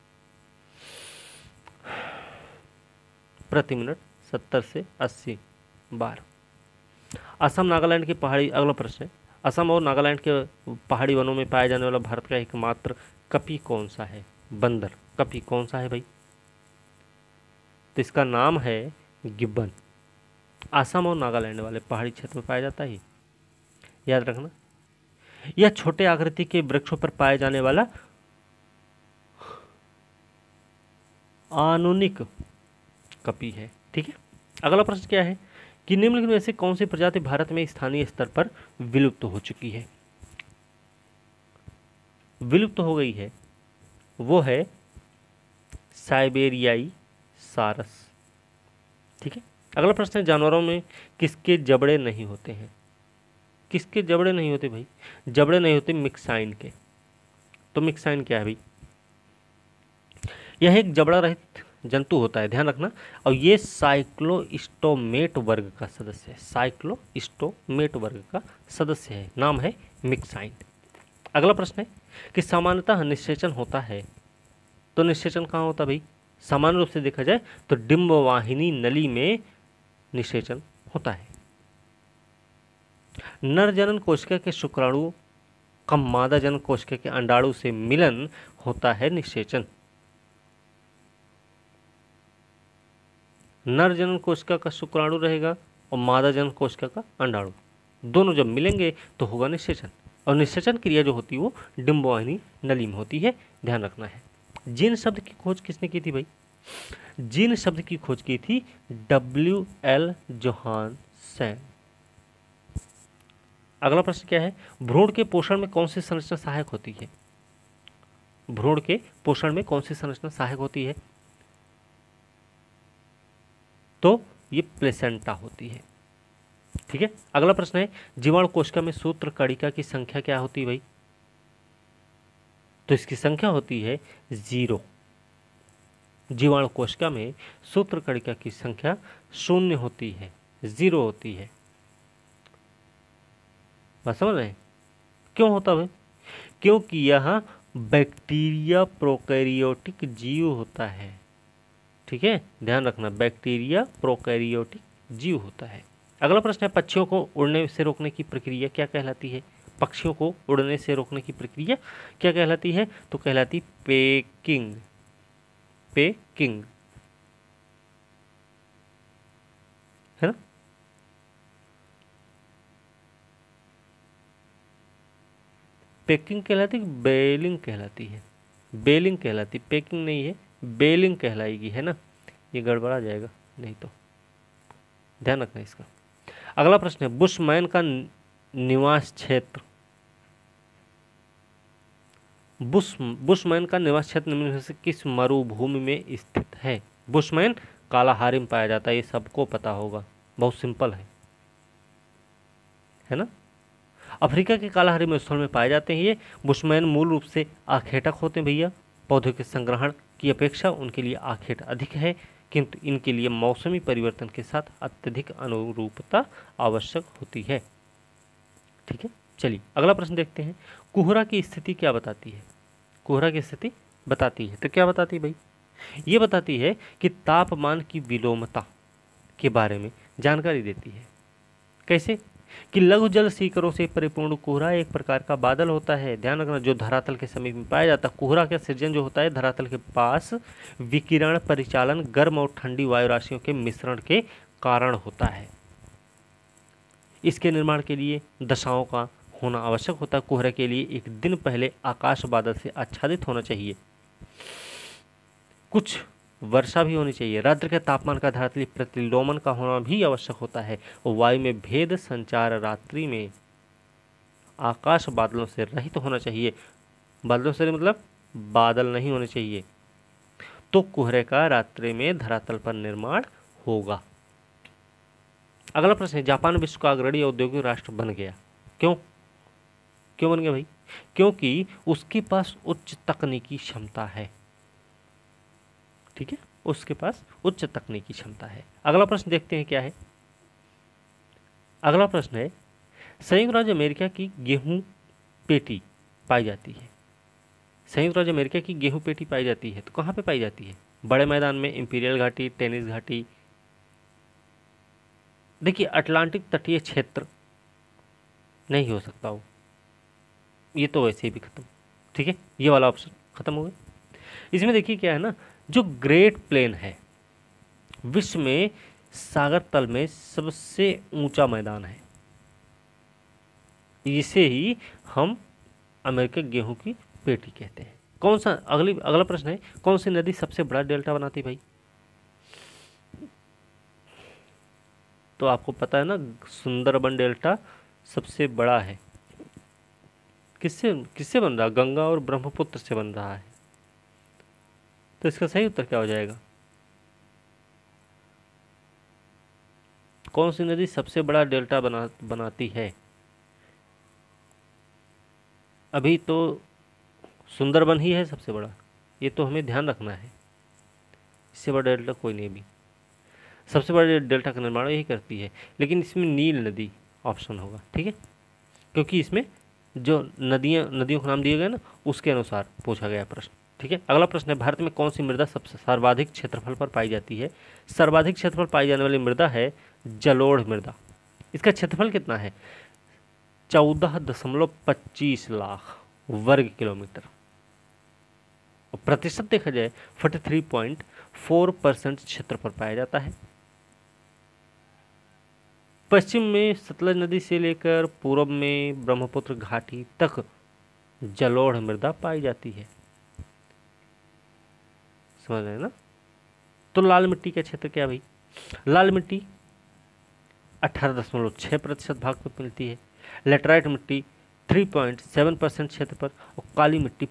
प्रति मिनट 70 से 80 बार। असम नागालैंड की पहाड़ी, अगला प्रश्न है, असम और नागालैंड के पहाड़ी वनों में पाया जाने वाला भारत का एकमात्र कपी कौन सा है? बंदर कपी कौन सा है भाई? तो इसका नाम है गिब्बन। असम और नागालैंड वाले पहाड़ी क्षेत्र में पाया जाता है, याद रखना। यह छोटे आकृति के वृक्षों पर पाए जाने वाला आनुनिक कपी है। ठीक है, अगला प्रश्न क्या है कि निम्नलिखित में से कौन सी प्रजाति भारत में स्थानीय स्तर पर विलुप्त हो चुकी है? विलुप्त हो गई है वो है साइबेरियाई सारस। ठीक है, अगला प्रश्न है, जानवरों में किसके जबड़े नहीं होते हैं? किसके जबड़े नहीं होते भाई? जबड़े नहीं होते मिक्साइन के। तो मिक्साइन क्या है भाई? यह एक जबड़ा रहित जंतु होता है, ध्यान रखना, और ये साइक्लोस्टोमेट वर्ग का सदस्य है। साइक्लोस्टोमेट वर्ग का सदस्य है, नाम है मिक्साइन। अगला प्रश्न है कि सामान्यतः निषेचन होता है, तो निषेचन कहाँ होता है भाई? सामान्य रूप से देखा जाए तो डिंबवाहिनी नली में निषेचन होता है। नर जनन कोशिका के शुक्राणु का मादा जनन कोशिका के अंडाणु से मिलन होता है निषेचन। नर जनन कोशिका का शुक्राणु रहेगा और मादा जनन कोशिका का अंडाणु, दोनों जब मिलेंगे तो होगा निषेचन, और निषेचन क्रिया जो होती है वो डिंबवाहिनी नली में होती है, ध्यान रखना है। जीन शब्द की खोज किसने की थी भाई? जीन शब्द की खोज की थी W.L. जोहानसन। अगला प्रश्न क्या है, भ्रूण के पोषण में कौन सी संरचना सहायक होती है? भ्रूण के पोषण में कौन सी संरचना सहायक होती है? तो ये प्लेसेंटा होती है। ठीक है, अगला प्रश्न है, जीवाणु कोशिका में सूत्र कणिका की संख्या क्या होती है भाई? तो इसकी संख्या होती है 0। जीवाणु कोशिका में सूत्र कणिका की संख्या 0 होती है, 0 होती है। बात समझ रहे हैं? क्यों होता भाई? क्योंकि यह बैक्टीरिया प्रोकैरियोटिक जीव होता है। ठीक है, ध्यान रखना, बैक्टीरिया प्रोकैरियोटिक जीव होता है। अगला प्रश्न है, पक्षियों को उड़ने से रोकने की प्रक्रिया क्या कहलाती है? पक्षियों को उड़ने से रोकने की प्रक्रिया क्या कहलाती है? तो कहलाती पेकिंग। पेकिंग, है ना? पेकिंग कहलाती है, बेलिंग कहलाती है? बेलिंग कहलाती, पेकिंग नहीं है, बेलिंग कहलाएगी, है ना? ये गड़बड़ा जाएगा नहीं तो, ध्यान रखना इसका। अगला प्रश्न है, बुशमैन का निवास क्षेत्र, बुशमैन का निवास क्षेत्र निम्न में से किस मरुभूमि में स्थित है? बुशमैन कालाहारी में पाया जाता है, ये सबको पता होगा, बहुत सिंपल है ना? अफ्रीका के कालाहारी में स्थल में पाए जाते हैं ये। बुशमैन मूल रूप से आखेटक होते हैं भैया, पौधों के संग्रहण की अपेक्षा उनके लिए आखेट अधिक है, किंतु इनके लिए मौसमी परिवर्तन के साथ अत्यधिक अनुरूपता आवश्यक होती है। ठीक है, चलिए अगला प्रश्न देखते हैं, कोहरा की स्थिति क्या बताती है? कोहरा की स्थिति बताती है, तो क्या बताती है भाई? ये बताती है कि तापमान की विलोमता के बारे में जानकारी देती है। कैसे? कि लघु जल सीकरों से परिपूर्ण कोहरा एक प्रकार का बादल होता है, ध्यान रखना, जो धरातल के समीप में पाया जाता है। कोहरा का सृजन जो होता है धरातल के पास विकिरण परिचालन गर्म और ठंडी वायु राशियों के मिश्रण के कारण होता है। इसके निर्माण के लिए दशाओं का होना आवश्यक होता है। कोहरे के लिए एक दिन पहले आकाश बादल से आच्छादित होना चाहिए, कुछ वर्षा भी होनी चाहिए, रात्रि के तापमान का धरातलीय प्रतिलोमन का होना भी आवश्यक होता है, और वायु में भेद संचार रात्रि में आकाश बादलों से रहित होना चाहिए। बादलों से मतलब बादल नहीं होने चाहिए, तो कोहरे का रात्रि में धरातल पर निर्माण होगा। अगला प्रश्न है, जापान विश्व का अग्रणी औद्योगिक राष्ट्र बन गया, क्यों? क्यों बन गया भाई? क्योंकि उसके पास उच्च तकनीकी क्षमता है। ठीक है, उसके पास उच्च तकनीकी क्षमता है। अगला प्रश्न देखते हैं क्या है। अगला प्रश्न है, संयुक्त राज्य अमेरिका की गेहूं पेटी पाई जाती है। संयुक्त राज्य अमेरिका की गेहूं पेटी पाई जाती है, तो कहाँ पे पाई जाती है? बड़े मैदान में, इंपीरियल घाटी, टेनिस घाटी। देखिए, अटलांटिक तटीय क्षेत्र नहीं हो सकता वो, ये तो वैसे भी खत्म। ठीक है, ये वाला ऑप्शन खत्म हो गया। इसमें देखिए क्या है ना, जो ग्रेट प्लेन है विश्व में सागर तल में सबसे ऊंचा मैदान है, इसे ही हम अमेरिका गेहूं की पेटी कहते हैं। कौन सा, अगला प्रश्न है, कौन सी नदी सबसे बड़ा डेल्टा बनाती है भाई? तो आपको पता है ना, सुंदरबन डेल्टा सबसे बड़ा है। किससे किससे बन रहा है? गंगा और ब्रह्मपुत्र से बन रहा है। तो इसका सही उत्तर क्या हो जाएगा? कौन सी नदी सबसे बड़ा डेल्टा बनाती है? अभी तो सुंदरबन ही है सबसे बड़ा, ये तो हमें ध्यान रखना है। इससे बड़ा डेल्टा कोई नहीं, भी सबसे बड़े डेल्टा का निर्माण यही करती है। लेकिन इसमें नील नदी ऑप्शन होगा, ठीक है, क्योंकि इसमें जो नदियों के नाम दिए गए ना, उसके अनुसार पूछा गया प्रश्न। ठीक है, अगला प्रश्न है, भारत में कौन सी मृदा सबसे सर्वाधिक क्षेत्रफल पर पाई जाती है? सर्वाधिक क्षेत्रफल पाई जाने वाली मृदा है जलोढ़ मृदा। इसका क्षेत्रफल कितना है? 14.25 लाख वर्ग किलोमीटर। और प्रतिशत देखा जाए 43.4% क्षेत्र पर पाया जाता है। पश्चिम में सतलज नदी से लेकर पूर्व में ब्रह्मपुत्र घाटी तक जलोढ़ मृदा पाई जाती है। समझ रहे हैं ना? तो लाल मिट्टी का क्षेत्र क्या भाई? लाल मिट्टी 18.6% भाग पर मिलती है। लेटराइट मिट्टी 3.7% क्षेत्र पर, और काली मिट्टी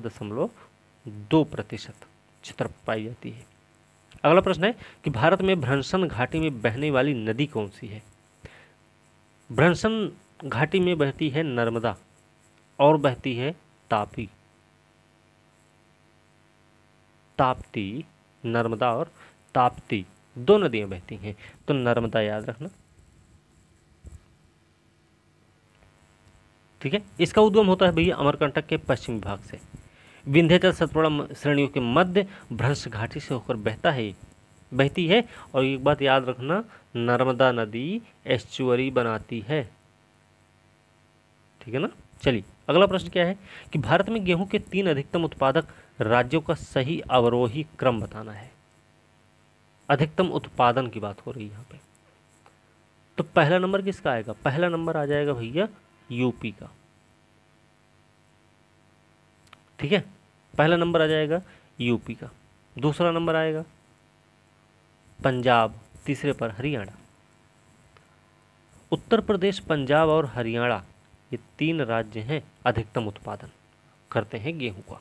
15.2% क्षेत्र पर पाई जाती है। अगला प्रश्न है कि भारत में भ्रंशन घाटी में बहने वाली नदी कौन सी है? भ्रंशन घाटी में बहती है नर्मदा और बहती है तापी। ताप्ती, नर्मदा और ताप्ती दो नदियां बहती हैं, तो नर्मदा याद रखना। ठीक है, इसका उद्गम होता है भैया अमरकंटक के पश्चिमी भाग से, विंध्याचल सतपुड़ा श्रेणियों के मध्य भ्रंश घाटी से होकर बहती है। और एक बात याद रखना, नर्मदा नदी एस्चुअरी बनाती है। ठीक है ना? चलिए, अगला प्रश्न क्या है कि भारत में गेहूं के 3 अधिकतम उत्पादक राज्यों का सही अवरोही क्रम बताना है। अधिकतम उत्पादन की बात हो रही है यहाँ पे। तो पहला नंबर किसका आएगा? पहला नंबर आ जाएगा भैया यूपी का। ठीक है, पहला नंबर आ जाएगा यूपी का। दूसरा नंबर आएगा पंजाब, तीसरे पर हरियाणा। उत्तर प्रदेश, पंजाब और हरियाणा, ये 3 राज्य हैं अधिकतम उत्पादन करते हैं गेहूं का।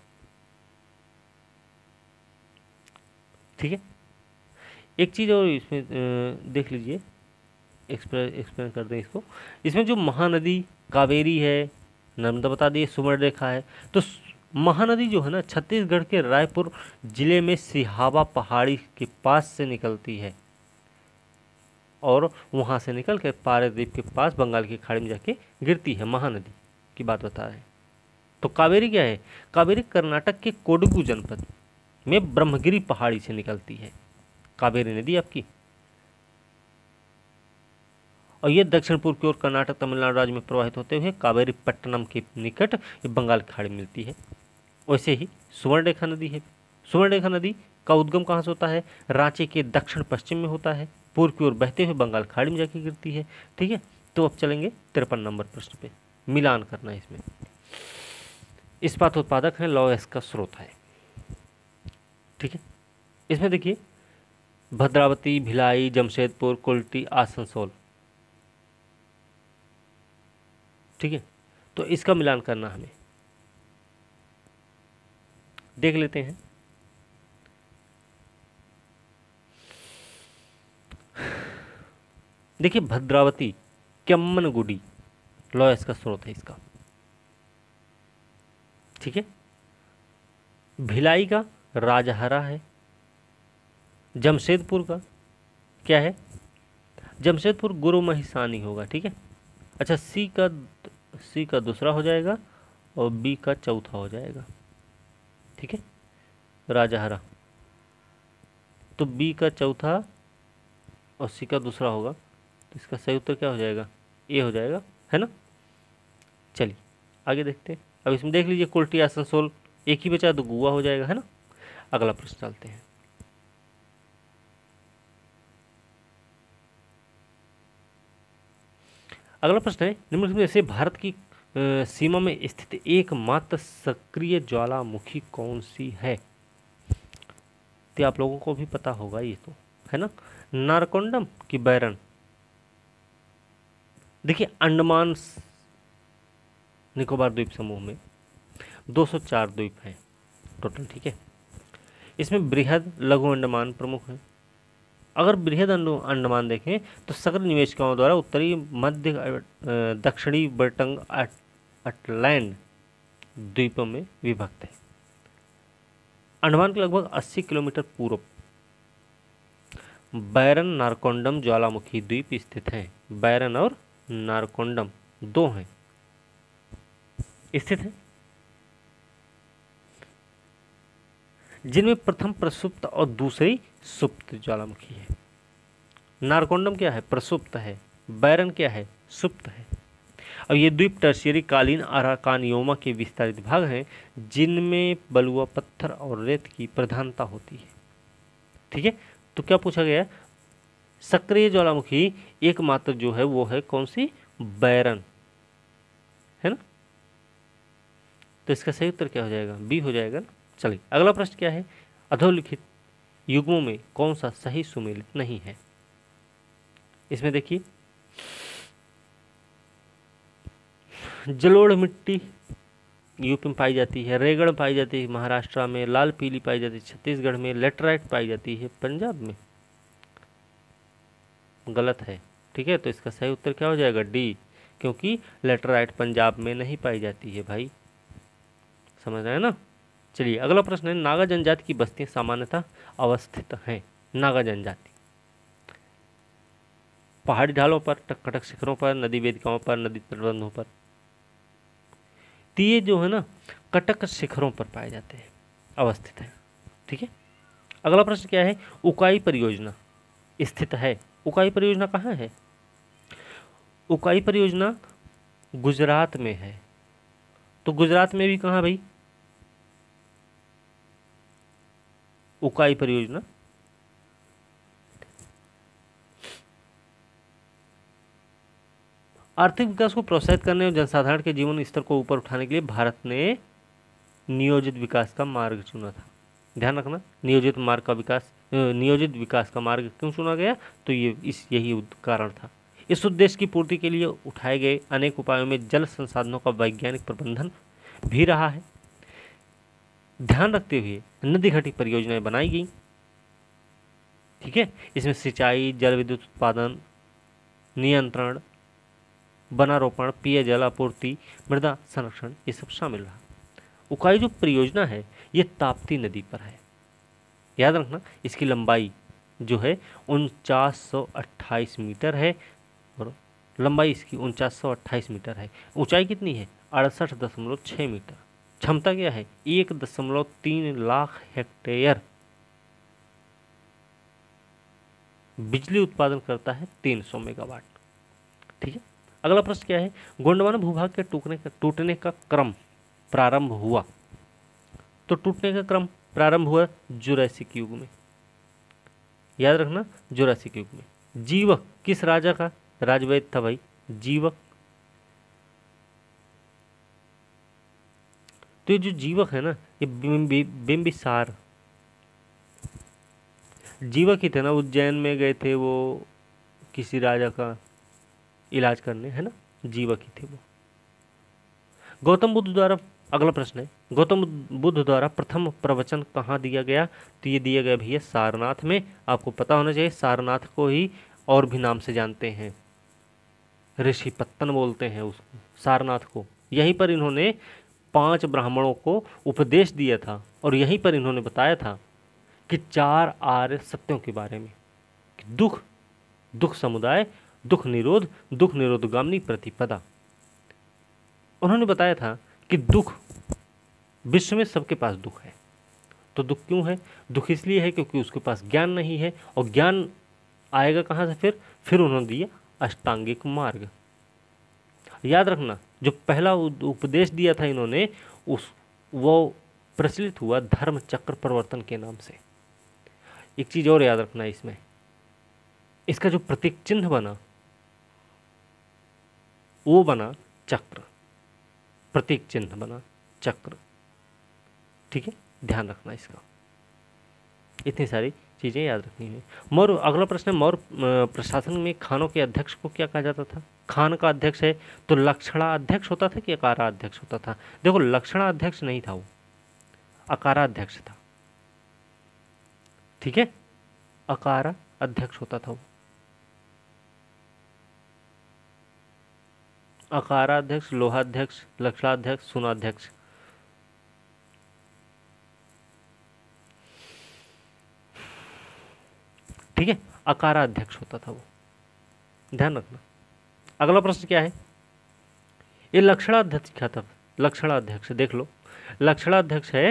ठीक है, एक चीज और इसमें देख लीजिए, एक्सप्लेन कर दें इसको। इसमें जो महानदी कावेरी है, नर्मदा बता दिए, सुवर्ण रेखा है, तो महानदी जो है ना, छत्तीसगढ़ के रायपुर जिले में सिहावा पहाड़ी के पास से निकलती है और वहां से निकल कर पारादीप के पास बंगाल की खाड़ी में जाके गिरती है। महानदी की बात बता रहे हैं। तो कावेरी क्या है? कावेरी कर्नाटक के कोडगु जनपद में ब्रह्मगिरी पहाड़ी से निकलती है कावेरी नदी आपकी, और ये दक्षिण पूर्व की ओर कर्नाटक तमिलनाडु राज्य में प्रवाहित होते हुए कावेरी पट्टनम के निकट ये बंगाल की खाड़ी में मिलती है। वैसे ही सुवर्णरेखा नदी है। सुवर्णरेखा नदी का उद्गम कहाँ से होता है? रांची के दक्षिण पश्चिम में होता है, पूर्व की ओर बहते हुए बंगाल खाड़ी में जाके गिरती है। ठीक है, तो अब चलेंगे 53 नंबर प्रश्न पे, मिलान करना है इसमें। इस्पात उत्पादक है, लौह अयस्क का स्रोत है। ठीक है, इसमें देखिए भद्रावती, भिलाई, जमशेदपुर, कुल्टी, आसनसोल। ठीक है, तो इसका मिलान करना हमें। देख लेते हैं। देखिए भद्रावती, केम्मनगुडी लॉयस का स्रोत है इसका, ठीक है। भिलाई का राजहरा है। जमशेदपुर का क्या है? जमशेदपुर गुरु महिसानी होगा, ठीक है। अच्छा, सी का दूसरा हो जाएगा और बी का चौथा हो जाएगा, ठीक है। राजहरा तो बी का चौथा और सी का दूसरा होगा, तो इसका सही उत्तर क्या हो जाएगा? ए हो जाएगा, है ना। चलिए आगे देखते हैं। अब इसमें देख लीजिए कोल्टी आसनसोल एक ही बचा तो गोवा हो जाएगा, है ना। अगला प्रश्न चलते हैं। अगला प्रश्न है निम्नलिखित में से भारत की सीमा में स्थित एकमात्र सक्रिय ज्वालामुखी कौन सी है? तो आप लोगों को भी पता होगा ये तो, है ना। नारकोंडम की बैरन? देखिए अंडमान निकोबार द्वीप समूह में 204 द्वीप हैं टोटल, ठीक है। इसमें बृहद लघु अंडमान प्रमुख है। अगर बृहद अंडमान देखें तो सक्रिय निवेशकों द्वारा उत्तरी मध्य दक्षिणी बर्टंग अटलैंड द्वीपों में विभक्त है। अंडमान के लगभग 80 किलोमीटर पूर्व बैरन नारकोंडम ज्वालामुखी द्वीप स्थित हैं। बैरन और नारकोंडम दो हैं स्थित हैं, जिनमें प्रथम प्रसुप्त और दूसरी सुप्त ज्वालामुखी है। नारकोंडम क्या है? प्रसुप्त है। बैरन क्या है? सुप्त है। अब ये द्वीप टर्शियरी कालीन अराकानियोमा के विस्तारित भाग हैं, जिनमें बलुआ पत्थर और रेत की प्रधानता होती है, ठीक है। तो क्या पूछा गया? सक्रिय ज्वालामुखी एकमात्र जो है वो है कौन सी? बैरन, है ना। तो इसका सही उत्तर क्या हो जाएगा? बी हो जाएगा ना। चलिए अगला प्रश्न क्या है? अधोलिखित युग्मों में कौन सा सही सुमेलित नहीं है? इसमें देखिए जलोढ़ मिट्टी यूपी में पाई जाती है, रेगड़ पाई जाती है महाराष्ट्र में, लाल पीली पाई जाती है छत्तीसगढ़ में, लेटराइट पाई जाती है पंजाब में। गलत है, ठीक है। तो इसका सही उत्तर क्या हो जाएगा? डी, क्योंकि लेटराइट पंजाब में नहीं पाई जाती है भाई, समझ रहे हैं ना। चलिए अगला प्रश्न है नागा जनजाति की बस्तियां सामान्यतः अवस्थित हैं। नागा जनजाति पहाड़ी ढालों पर, कटक शिखरों पर, नदी वेदिकाओं पर, नदी तटबंधों पर। तो ये जो है ना कटक शिखरों पर पाए जाते हैं, अवस्थित है, ठीक है। अगला प्रश्न क्या है? उकाई परियोजना स्थित है। उकाई परियोजना कहाँ है? उकाई परियोजना गुजरात में है। तो गुजरात में भी कहाँ भाई उकाई परियोजना? आर्थिक विकास को प्रोत्साहित करने और जनसाधारण के जीवन स्तर को ऊपर उठाने के लिए भारत ने नियोजित विकास का मार्ग चुना था। ध्यान रखना, नियोजित विकास का मार्ग क्यों चुना गया? तो यही कारण था। इस उद्देश्य की पूर्ति के लिए उठाए गए अनेक उपायों में जल संसाधनों का वैज्ञानिक प्रबंधन भी रहा है। ध्यान रखते हुए नदी घटी परियोजनाएं बनाई गई, ठीक है। इसमें सिंचाई, जल विद्युत उत्पादन, नियंत्रण, वनारोपण, पेयजल आपूर्ति, मृदा संरक्षण, ये सब शामिल रहा। उकाई जो परियोजना है ये ताप्ती नदी पर है। याद रखना इसकी लंबाई जो है 4928 मीटर है और लंबाई इसकी 4928 मीटर है। ऊंचाई कितनी है? 68.6 मीटर। क्षमता क्या है? 1.3 लाख हेक्टेयर। बिजली उत्पादन करता है 300 मेगावाट, ठीक है। अगला प्रश्न क्या है? गोंडवाना भूभाग के टूटने का क्रम प्रारंभ हुआ। तो टूटने का क्रम प्रारंभ हुआ जुरासिक युग में। याद रखना जुरासिक युग में। जीवक किस राजा का राजवैद्य था भाई? जीवक। तो ये जो जीवक है ना ये बिंबिसार जीवक ही थे ना, उज्जैन में गए थे वो किसी राजा का इलाज करने, है ना, जीवक ही थे वो। गौतम बुद्ध द्वारा अगला प्रश्न है, गौतम बुद्ध द्वारा प्रथम प्रवचन कहाँ दिया गया? तो ये दिया गया भैया सारनाथ में। आपको पता होना चाहिए, सारनाथ को ही और भी नाम से जानते हैं, ऋषिपत्तन बोलते हैं उसको, सारनाथ को। यहीं पर इन्होंने 5 ब्राह्मणों को उपदेश दिया था और यहीं पर इन्होंने बताया था कि 4 आर्य सत्यों के बारे में, कि दुख, दुख समुदाय, दुख निरोध, दुख निरोधगामिनी प्रतिपदा। उन्होंने बताया था कि दुख, विश्व में सबके पास दुख है। तो दुख क्यों है? दुख इसलिए है क्योंकि उसके पास ज्ञान नहीं है, और ज्ञान आएगा कहाँ से? फिर उन्होंने दिया अष्टांगिक मार्ग। याद रखना, जो पहला उपदेश दिया था इन्होंने, वो प्रचलित हुआ धर्म चक्र प्रवर्तन के नाम से। एक चीज और याद रखना इसमें, इसका जो प्रतीक चिन्ह बना वो बना चक्र, प्रतीक चिन्ह बना चक्र। ठीक है, ध्यान रखना इसका, इतनी सारी चीजें याद रखनी है। मौर्य, अगला प्रश्न है, मौर्य प्रशासन में खानों के अध्यक्ष को क्या कहा जाता था? खान का अध्यक्ष है तो लक्षणाध्यक्ष होता था कि अकाराध्यक्ष होता था? देखो, लक्षणाध्यक्ष नहीं था, वो अकाराध्यक्ष था। ठीक है, अकारा अध्यक्ष होता था वो, अकाराध्यक्ष, लोहाध्यक्ष, लक्षणाध्यक्ष, सुनाध्यक्ष। ठीक है, अकाराध्यक्ष होता था वो, ध्यान रखना। अगला प्रश्न क्या है? ये लक्षणाध्यक्ष क्या था? लक्षणाध्यक्ष देख लो, लक्षणाध्यक्ष है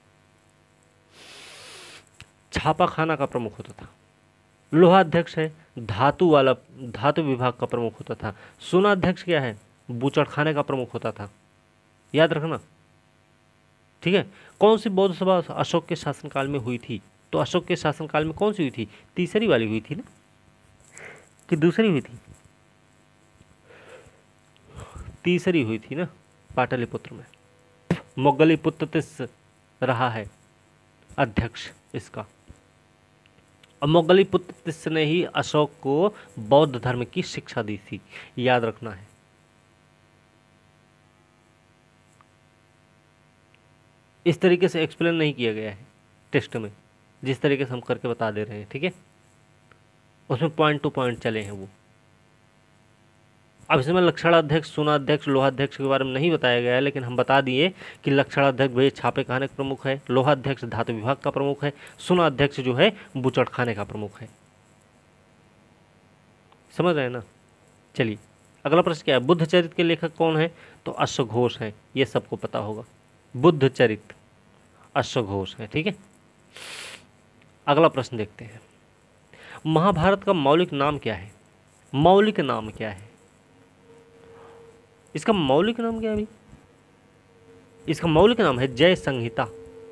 छापा खाना का प्रमुख होता था। लोहाध्यक्ष है धातु वाला, धातु विभाग का प्रमुख होता था। सुनाध्यक्ष क्या है? बूचड़खाने का प्रमुख होता था। याद रखना, ठीक है। कौन सी बौद्ध सभा अशोक के शासनकाल में हुई थी? तो अशोक के शासनकाल में कौन सी हुई थी? तीसरी वाली हुई थी ना, कि दूसरी हुई थी? तीसरी हुई थी ना, पाटलिपुत्र में। मोगलीपुत्र रहा है अध्यक्ष इसका, और मोगलीपुत्र ने ही अशोक को बौद्ध धर्म की शिक्षा दी थी, याद रखना है। इस तरीके से एक्सप्लेन नहीं किया गया है टेस्ट में, जिस तरीके से हम करके बता दे रहे हैं, ठीक है। उसमें पॉइंट टू पॉइंट चले हैं वो। अब इसमें लक्षणाध्यक्ष, सुनाध्यक्ष, लोहाध्यक्ष के बारे में नहीं बताया गया है, लेकिन हम बता दिए कि लक्षणाध्यक्ष भाई छापे खाने का प्रमुख है, लोहाध्यक्ष धातु विभाग का प्रमुख है, सुनाध्यक्ष जो है बुचड़ खाने का प्रमुख है। समझ रहे हैं ना? चलिए अगला प्रश्न क्या है? बुद्ध चरित्र के लेखक कौन है? तो अश्वघोष है, ये सबको पता होगा। बुद्ध चरित्र अश्वघोष है, ठीक है। अगला प्रश्न देखते हैं, महाभारत का मौलिक नाम क्या है? मौलिक नाम क्या है? इसका मौलिक नाम क्या है अभी? इसका मौलिक नाम है जय संहिता।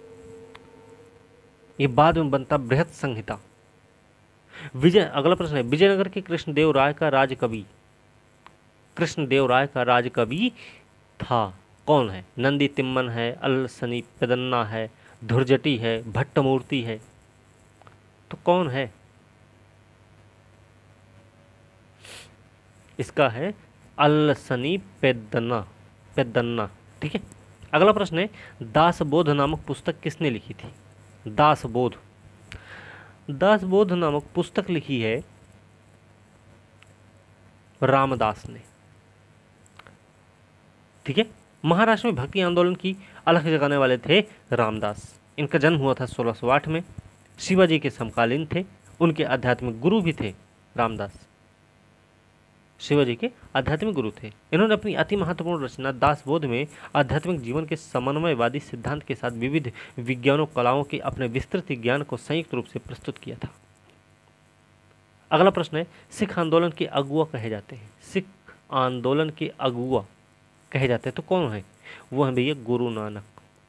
ये बाद में बनता बृहत संहिता। विजय, अगला प्रश्न है, विजयनगर के कृष्णदेव राय का राजकवि, कृष्णदेव राय का राजकवि था, कौन है? नंदी तिम्मन है, अल्सनी पेदन्ना है, धुर्जटी है, भट्टमूर्ति है, तो कौन है? इसका है अल्सनी पेदन्ना, पेदन्ना, ठीक है। अगला प्रश्न है, दासबोध नामक पुस्तक किसने लिखी थी? दासबोध, दासबोध नामक पुस्तक लिखी है रामदास ने, ठीक है। महाराष्ट्र में भक्ति आंदोलन की अलख जगाने वाले थे रामदास। इनका जन्म हुआ था 1608 में, शिवाजी के समकालीन थे, उनके आध्यात्मिक गुरु भी थे रामदास, शिवाजी के आध्यात्मिक गुरु थे। इन्होंने अपनी अति महत्वपूर्ण रचना दासबोध में आध्यात्मिक जीवन के समन्वयवादी सिद्धांत के साथ विविध विज्ञानों कलाओं के अपने विस्तृत ज्ञान को संयुक्त रूप से प्रस्तुत किया था। अगला प्रश्न है, सिख आंदोलन के अगुआ कहे जाते हैं, सिख आंदोलन के अगुआ कहे जाते हैं, तो कौन है? वो है भैया गुरु नानक,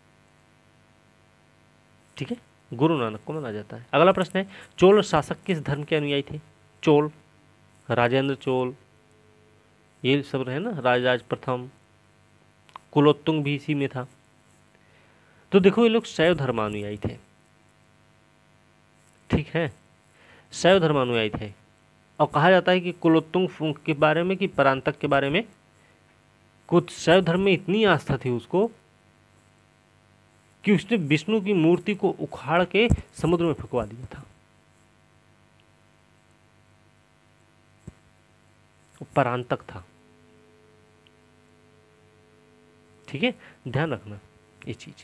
ठीक है, गुरु नानक को माना जाता है। अगला प्रश्न है, चोल शासक किस धर्म के अनुयायी थे? चोल, राजेंद्र चोल, ये सब रहे ना, राजराज प्रथम, कुलोत्तुंग भी इसी में था। तो देखो ये लोग शैव धर्मानुयायी थे, ठीक है, शैव धर्मानुयायी थे। और कहा जाता है कि कुलोत्तुंग के बारे में, कि परांतक के बारे में, कुछ शैव धर्म में इतनी आस्था थी उसको कि उसने विष्णु की मूर्ति को उखाड़ के समुद्र में फेंकवा दिया था। वो परांतक था। ठीक है, ध्यान रखना ये चीज।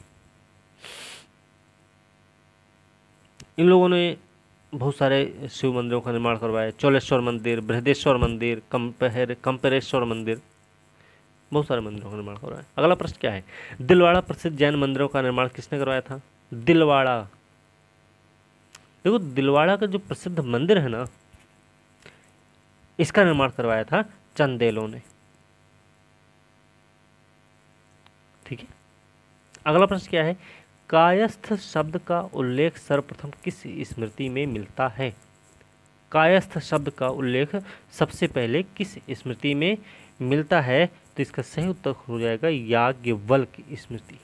इन लोगों ने बहुत सारे शिव मंदिरों का निर्माण करवाया, चौलेश्वर मंदिर, बृहदेश्वर मंदिर, कंपेरेश्वर मंदिर, बहुत सारे मंदिरों का निर्माण करवाया। अगला प्रश्न क्या है, दिलवाड़ा प्रसिद्ध जैन मंदिरों का निर्माण किसने करवाया था? दिलवाड़ा, देखो दिलवाड़ा का जो प्रसिद्ध मंदिर है ना, इसका निर्माण करवाया था चंदेलों ने। ठीक है, अगला प्रश्न क्या है, कायस्थ शब्द का उल्लेख सर्वप्रथम किस स्मृति में मिलता है? कायस्थ शब्द का उल्लेख सबसे पहले किस स्मृति में मिलता है? तो इसका सही उत्तर हो जाएगा याज्ञवल्क्य स्मृति।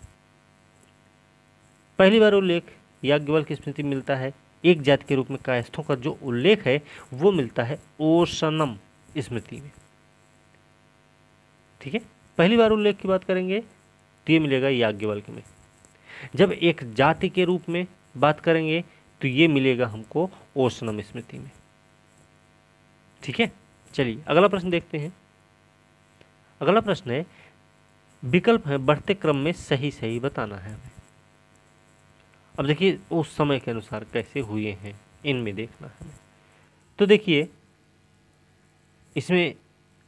पहली बार उल्लेख याज्ञवल्क्य स्मृति मिलता है। एक जाति के रूप में कायस्थों का जो उल्लेख है वो मिलता है ओशनम स्मृति में। ठीक है, पहली बार उल्लेख की बात करेंगे तो ये मिलेगा याज्ञवल्क्य में। जब एक जाति के रूप में बात करेंगे तो ये मिलेगा हमको ओशनम स्मृति में। ठीक है, चलिए अगला प्रश्न देखते हैं। अगला प्रश्न है, विकल्प है बढ़ते क्रम में सही सही बताना है हमें। अब देखिए उस समय के अनुसार कैसे हुए हैं इनमें देखना है हमें। तो देखिए इसमें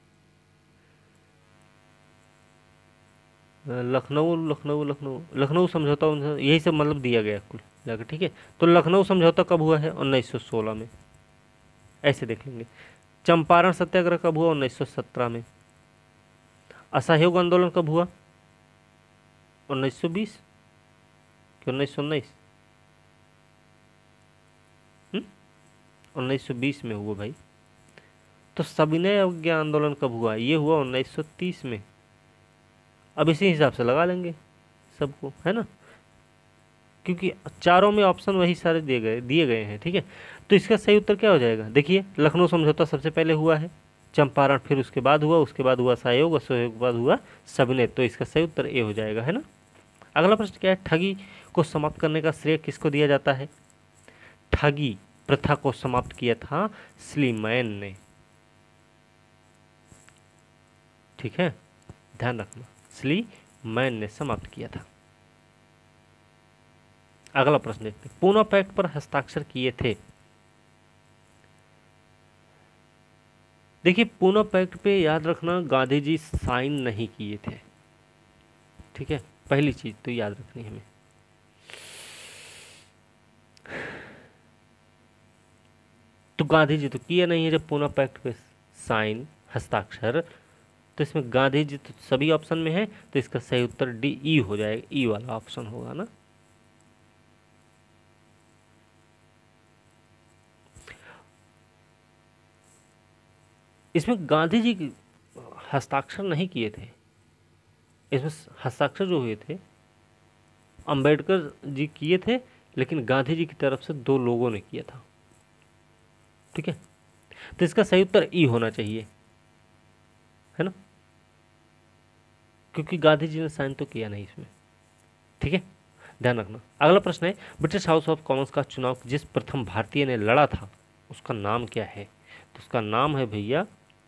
लखनऊ लखनऊ लखनऊ लखनऊ समझौता यही सब मतलब दिया गया कुल जाकर। ठीक है, तो लखनऊ समझौता कब हुआ है? 1916 में, ऐसे देख लेंगे। चंपारण सत्याग्रह कब हुआ? 1917 में। असहयोग आंदोलन कब हुआ? 1920 कि 1919? 1920 में हुआ भाई। तो सविनय अवज्ञा आंदोलन कब हुआ? ये हुआ 1930 में। अब इसी हिसाब से लगा लेंगे सबको, है ना, क्योंकि चारों में ऑप्शन वही सारे दिए गए हैं। ठीक है, तो इसका सही उत्तर क्या हो जाएगा? देखिए लखनऊ समझौता सबसे पहले हुआ है, चंपारण फिर उसके बाद हुआ, उसके बाद हुआ असहयोग, असहयोग के बाद हुआ सविनय। तो इसका सही उत्तर ए हो जाएगा, है ना। अगला प्रश्न क्या है, ठगी को समाप्त करने का श्रेय किसको दिया जाता है? ठगी प्रथा को समाप्त किया था स्लीमैन ने। ठीक है, ध्यान रखना, स्लीमैन ने समाप्त किया था। अगला प्रश्न देखते हैं, पूना पैक्ट पर हस्ताक्षर किए थे। देखिए पूना पैक्ट पे याद रखना गांधी जी साइन नहीं किए थे। ठीक है, पहली चीज तो याद रखनी हमें। तो गांधी जी तो किए नहीं है जब पूना पैक्ट पे साइन हस्ताक्षर, तो इसमें गांधी जी तो सभी ऑप्शन में है, तो इसका सही उत्तर डी ई हो जाएगा, ई वाला ऑप्शन होगा ना। इसमें गांधी जी हस्ताक्षर नहीं किए थे, इसमें हस्ताक्षर जो हुए थे अंबेडकर जी किए थे, लेकिन गांधी जी की तरफ से 2 लोगों ने किया था। ठीक है, तो इसका सही उत्तर ई होना चाहिए, है ना, क्योंकि गांधी जी ने साइन तो किया नहीं इसमें। ठीक है, ध्यान रखना। अगला प्रश्न है, ब्रिटिश हाउस ऑफ कॉमन्स का चुनाव जिस प्रथम भारतीय ने लड़ा था उसका नाम क्या है? तो उसका नाम है भैया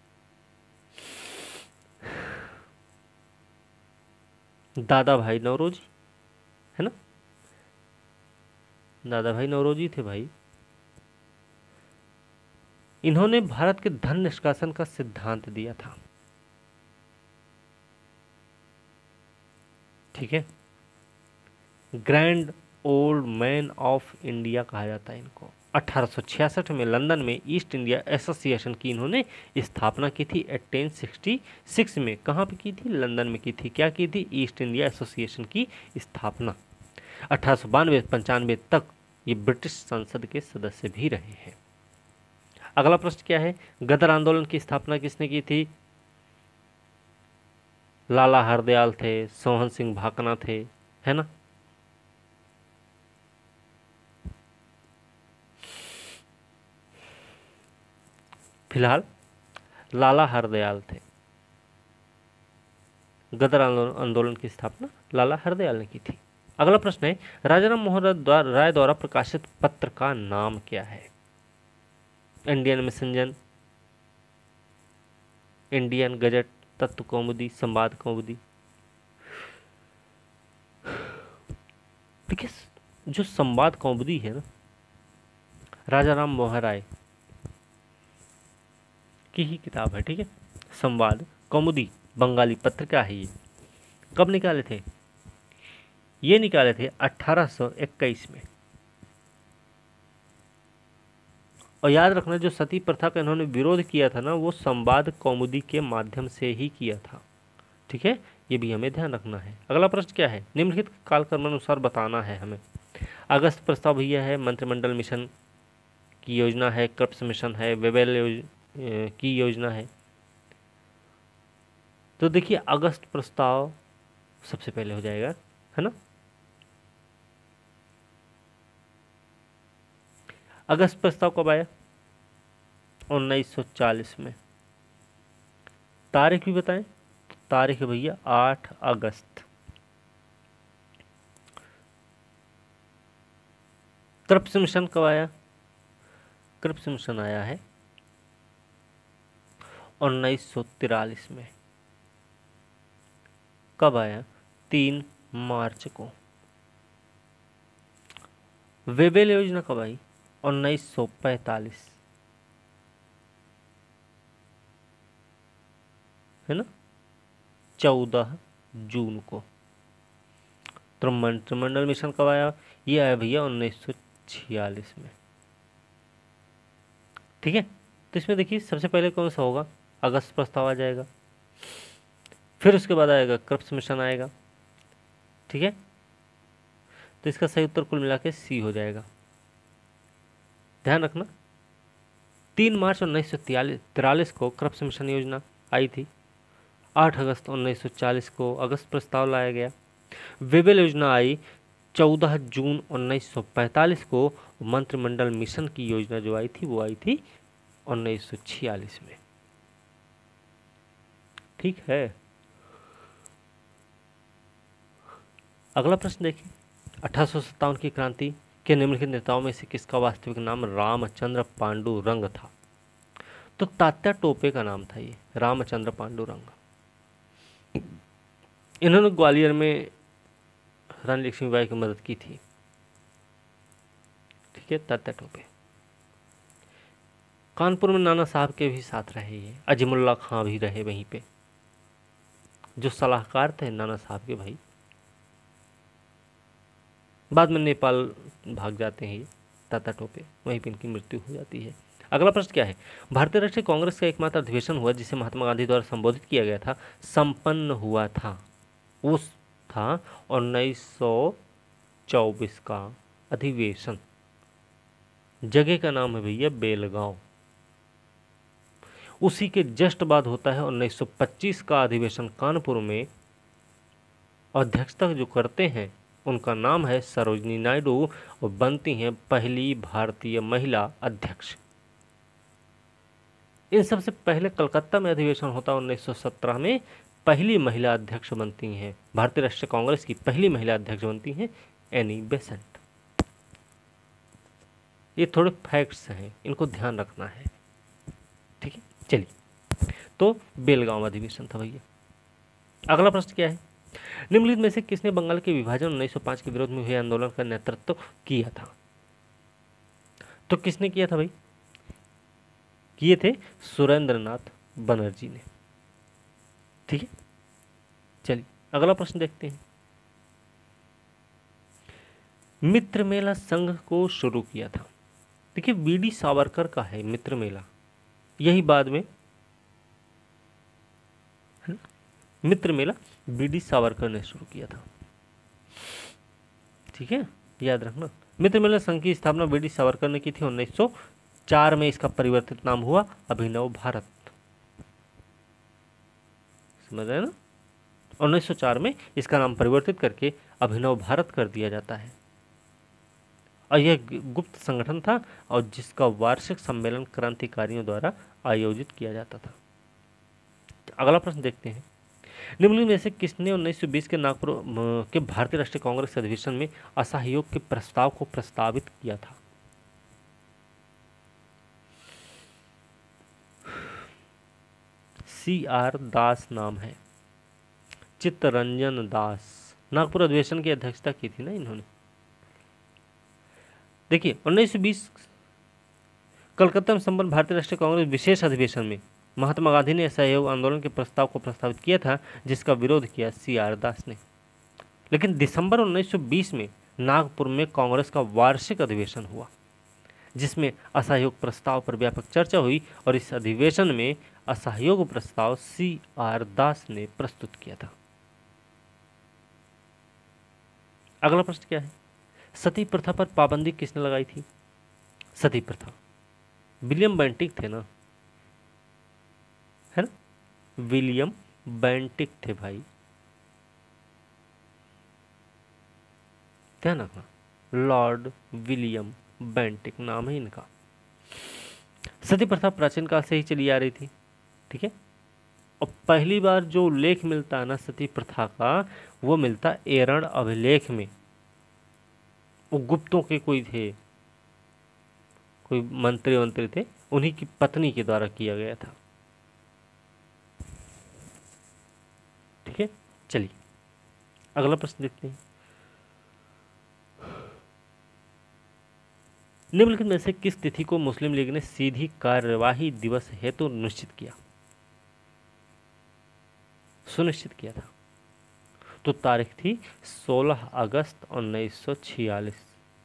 दादा भाई नौरोजी, है ना, दादा भाई नौरोजी थे भाई। इन्होंने भारत के धन निष्कासन का सिद्धांत दिया था। ठीक है, grand old man of India कहा जाता है इनको। 1866 में लंदन में ईस्ट इंडिया एसोसिएशन की इन्होंने स्थापना की थी। 1866 में कहाँ पे की थी? लंदन में की थी। क्या की थी? ईस्ट इंडिया एसोसिएशन की स्थापना। 1892-95 तक ये ब्रिटिश संसद के सदस्य भी रहे हैं। अगला प्रश्न क्या है, गदर आंदोलन की स्थापना किसने की थी? लाला हरदयाल थे, सोहन सिंह भाकना थे, है ना। फिलहाल लाला हरदयाल थे। गदर आंदोलन की स्थापना लाला हरदयाल ने की थी। अगला प्रश्न है, राजा राम मोहन राय द्वारा प्रकाशित पत्र का नाम क्या है? इंडियन मैसेंजर, इंडियन गजट, तत्व कौमुदी, संवाद कौमुदी। देखिए, जो संवाद कौमुदी है ना, राजा राम मोहन राय की ही किताब है, ठीक है। संवाद कौमुदी बंगाली पत्रिका है। ये कब निकाले थे? ये निकाले थे 1821 में। और याद रखना, जो सती प्रथा का इन्होंने विरोध किया था ना, वो संवाद कौमुदी के माध्यम से ही किया था, ठीक है। ये भी हमें ध्यान रखना है। अगला प्रश्न क्या है? निम्नलिखित कालक्रम अनुसार बताना है हमें। अगस्त प्रस्ताव भैया है, मंत्रिमंडल मिशन की योजना है, क्रिप्स मिशन है, वेबेल की योजना है। तो देखिए, अगस्त प्रस्ताव सबसे पहले हो जाएगा, है ना। अगस्त प्रस्ताव कब आया? 1940 में। तारीख भी बताएं। तारीख है भैया 8 अगस्त। क्रिप्स मिशन कब आया? क्रिप्स मिशन आया है 1943 में। कब आया? 3 मार्च को। वेबेल योजना कब आई? 1945, है ना, 14 जून को। तो मंत्रिमंडल मिशन कब आया? ये आया भैया 1946 में, ठीक है। तो इसमें देखिए, सबसे पहले कौन सा होगा? अगस्त प्रस्ताव आ जाएगा, फिर उसके बाद आएगा क्रिप्स मिशन आएगा, ठीक है। तो इसका सही उत्तर कुल मिला के सी हो जाएगा। ध्यान रखना, 3 मार्च 1943 को क्रिप्स मिशन योजना आई थी। 8 अगस्त 1940 को अगस्त प्रस्ताव लाया गया। वेबेल योजना आई 14 जून 1945 को। मंत्रिमंडल मिशन की योजना जो आई थी वो आई थी 1946 में, ठीक है। अगला प्रश्न देखिए, 1857 की क्रांति के निम्नलिखित नेताओं में से किसका वास्तविक नाम रामचंद्र पांडुरंग था? तो तात्या टोपे का नाम था ये, रामचंद्र पांडुरंग। इन्होंने ग्वालियर में रानी लक्ष्मीबाई की मदद की थी, ठीक है, तात्या टोपे। कानपुर में नाना साहब के भी साथ रहे ये, अजमुल्ला खां भी रहे वहीं पे, जो सलाहकार थे नाना साहब के भाई। बाद में नेपाल भाग जाते हैं ये तात्या टोपे, वहीं पे इनकी मृत्यु हो जाती है। अगला प्रश्न क्या है? भारतीय राष्ट्रीय कांग्रेस का एकमात्र अधिवेशन हुआ जिसे महात्मा गांधी द्वारा संबोधित किया गया था, संपन्न हुआ था, वो था 1924 का अधिवेशन। जगह का नाम है भैया बेलगांव। उसी के जस्ट बाद होता है 1925 का अधिवेशन कानपुर में। अध्यक्षता जो करते हैं उनका नाम है सरोजिनी नायडू और बनती हैं पहली भारतीय महिला अध्यक्ष। इन सबसे पहले कलकत्ता में अधिवेशन होता है 1917 में। पहली महिला अध्यक्ष बनती हैं, भारतीय राष्ट्रीय कांग्रेस की पहली महिला अध्यक्ष बनती हैं एनी बेसेंट। ये थोड़े फैक्ट्स हैं, इनको ध्यान रखना है, ठीक है। चलिए, तो बेलगांव अधिवेशन था भैया। अगला प्रश्न क्या है? निम्नलिखित में से किसने बंगाल के विभाजन 1905 के विरोध में हुए आंदोलन का नेतृत्व किया था? तो किसने किया था भाई? किए थे सुरेंद्रनाथ बनर्जी ने, ठीक है। चलिए, अगला प्रश्न देखते हैं। मित्र मेला संघ को शुरू किया था, देखिए बीडी सावरकर का है मित्र मेला, यही बाद में मित्र मेला बीडी सावरकर ने शुरू किया था, ठीक है, याद रखना। मित्र मेला संघ की स्थापना बीडी सावरकर ने की थी 1904 में। इसका परिवर्तित नाम हुआ अभिनव भारत, समझ रहे हैं ना। 1904 में इसका नाम परिवर्तित करके अभिनव भारत कर दिया जाता है। और यह गुप्त संगठन था और जिसका वार्षिक सम्मेलन क्रांतिकारियों द्वारा आयोजित किया जाता था। अगला प्रश्न देखते हैं। निम्नलिखित में से किसने 1920 के नागपुर के भारतीय राष्ट्रीय कांग्रेस अधिवेशन में असहयोग के प्रस्ताव को प्रस्तावित किया था? CR दास नाम है, चित्तरंजन दास। नागपुर अधिवेशन की अध्यक्षता की थी ना इन्होंने। देखिए 1920 कलकत्ता में संपन्न भारतीय राष्ट्रीय कांग्रेस विशेष अधिवेशन में महात्मा गांधी ने असहयोग आंदोलन के प्रस्ताव को प्रस्तावित किया था, जिसका विरोध किया CR दास ने। लेकिन दिसंबर 1920 में नागपुर में कांग्रेस का वार्षिक अधिवेशन हुआ, जिसमें असहयोग प्रस्ताव पर व्यापक चर्चा हुई और इस अधिवेशन में असहयोग प्रस्ताव CR दास ने प्रस्तुत किया था। अगला प्रश्न क्या है? सती प्रथा पर पाबंदी किसने लगाई थी? सती प्रथा विलियम बेंटिक थे ना, है ना? विलियम बेंटिक थे भाई, ध्यान रखना, लॉर्ड विलियम बेंटिक नाम है इनका। सती प्रथा प्राचीन काल से ही चली आ रही थी, ठीक है। और पहली बार जो उल्लेख मिलता है ना सती प्रथा का, वो मिलता एरण अभिलेख में। वो गुप्तों के कोई थे, कोई मंत्री थे, उन्हीं की पत्नी के द्वारा किया गया था, ठीक है। चलिए अगला प्रश्न देखते हैं। निम्नलिखित में से किस तिथि को मुस्लिम लीग ने सीधी कार्यवाही दिवस हेतु निश्चित किया, सुनिश्चित किया था? तो तारीख थी 16 अगस्त 1946।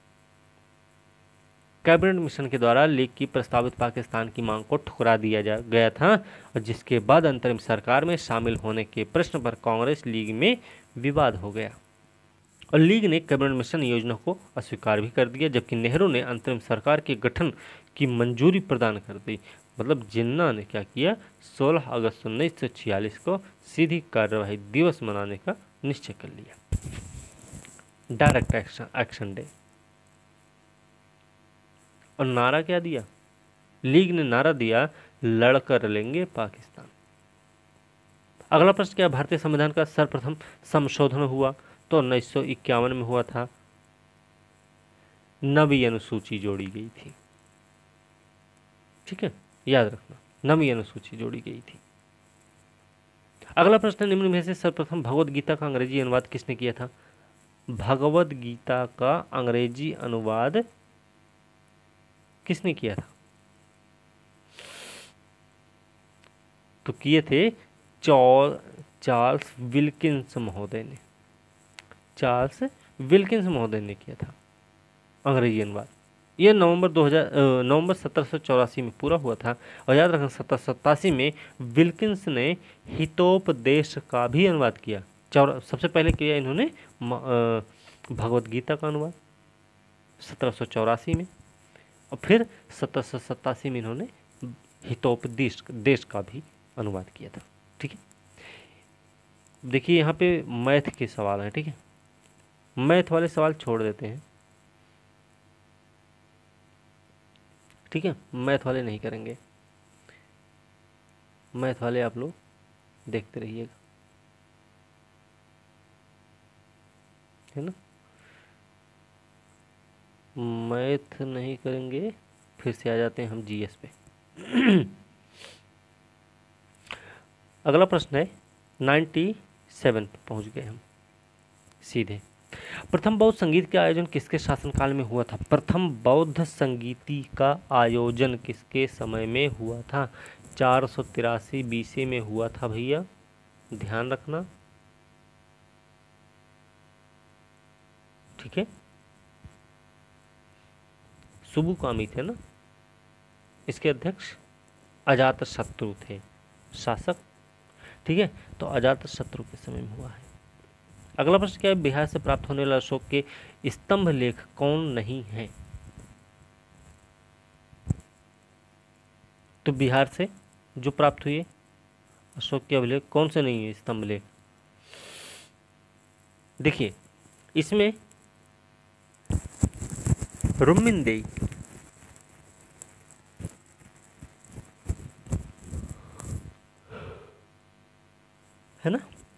कैबिनेट मिशन के द्वारा लीग की प्रस्तावित पाकिस्तान की मांग को ठुकरा दिया गया था, और जिसके बाद अंतरिम सरकार में शामिल होने के प्रश्न पर कांग्रेस लीग में विवाद हो गया और लीग ने कैबिनेट मिशन योजना को अस्वीकार भी कर दिया, जबकि नेहरू ने अंतरिम सरकार के गठन की मंजूरी प्रदान कर दी। मतलब जिन्ना ने क्या किया, 16 अगस्त 1946 को सीधी कार्यवाही दिवस मनाने का निश्चय कर लिया, डायरेक्ट एक्शन डे। और नारा क्या दिया? लीग ने नारा दिया, लड़कर लेंगे पाकिस्तान। अगला प्रश्न क्या? भारतीय संविधान का सर्वप्रथम संशोधन हुआ तो 1951 में हुआ था। नवीं अनुसूची जोड़ी गई थी, ठीक है, याद रखना, नवीं अनुसूची जोड़ी गई थी। अगला प्रश्न, निम्न में से सर्वप्रथम भगवद गीता का अंग्रेजी अनुवाद किसने किया था? भगवद गीता का अंग्रेजी अनुवाद किसने किया था? तो किए थे चार्ल्स विल्किंस महोदय ने। चार्ल्स विल्किंस महोदय ने किया था अंग्रेजी अनुवाद। यह नवंबर 1784 में पूरा हुआ था। और याद रखना 1787 में विल्किंस ने हितोपदेश का भी अनुवाद किया। सबसे पहले किया इन्होंने भगवद गीता का अनुवाद 1784 में, और फिर 1787 में इन्होंने हितोपदेश का भी अनुवाद किया था, ठीक है। देखिए यहाँ पे मैथ के सवाल हैं, ठीक है, मैथ वाले सवाल छोड़ देते हैं, ठीक है, मैथ वाले नहीं करेंगे, मैथ वाले आप लोग देखते रहिएगा, है ना। मैथ नहीं करेंगे, फिर से आ जाते हैं हम जीएस पे। अगला प्रश्न है 97 पे पहुंच गए हम सीधे। प्रथम बौद्ध संगीत का आयोजन किसके शासनकाल में हुआ था? प्रथम बौद्ध संगीति का आयोजन किसके समय में हुआ था? 483 BC में हुआ था भैया, ध्यान रखना, ठीक है। सुबुकामी थे ना इसके अध्यक्ष, अजातशत्रु थे शासक, ठीक है। तो अजातशत्रु के समय में हुआ है। अगला प्रश्न क्या है? बिहार से प्राप्त होने वाले अशोक के स्तंभ लेख कौन नहीं है? तो बिहार से जो प्राप्त हुए अशोक के अभिलेख कौन से नहीं है स्तंभ लेख? देखिए इसमें रुम्मिनदेई, है ना,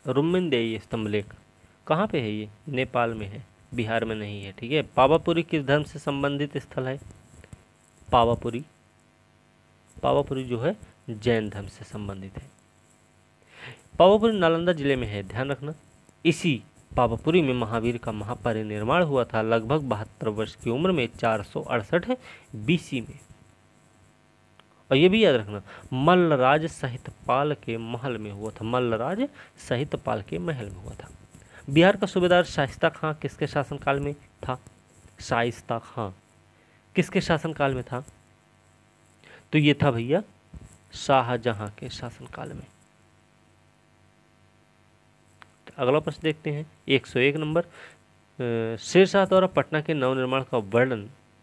रुम्मिनदेई स्तंभ लेख कहाँ पे है? ये नेपाल में है, बिहार में नहीं है। ठीक है। पावापुरी किस धर्म से संबंधित स्थल है? पावापुरी, पावापुरी जो है जैन धर्म से संबंधित है। पावापुरी नालंदा जिले में है, ध्यान रखना। इसी पावापुरी में महावीर का महापरिनिर्वाण हुआ था, लगभग 72 वर्ष की उम्र में, 468 BC में। और ये भी याद रखना, मल्लराज सहितपाल के महल में हुआ था, मल्लराज सहितपाल के महल में हुआ था। बिहार का सूबेदार शाइस्ता खां किसके शासनकाल में था? शाइस्ता खां किसके शासनकाल में था? तो ये था भैया शाहजहां के शासनकाल में। अगला प्रश्न देखते हैं, 101 नंबर। शेरशाह द्वारा पटना के नवनिर्माण का वर्णन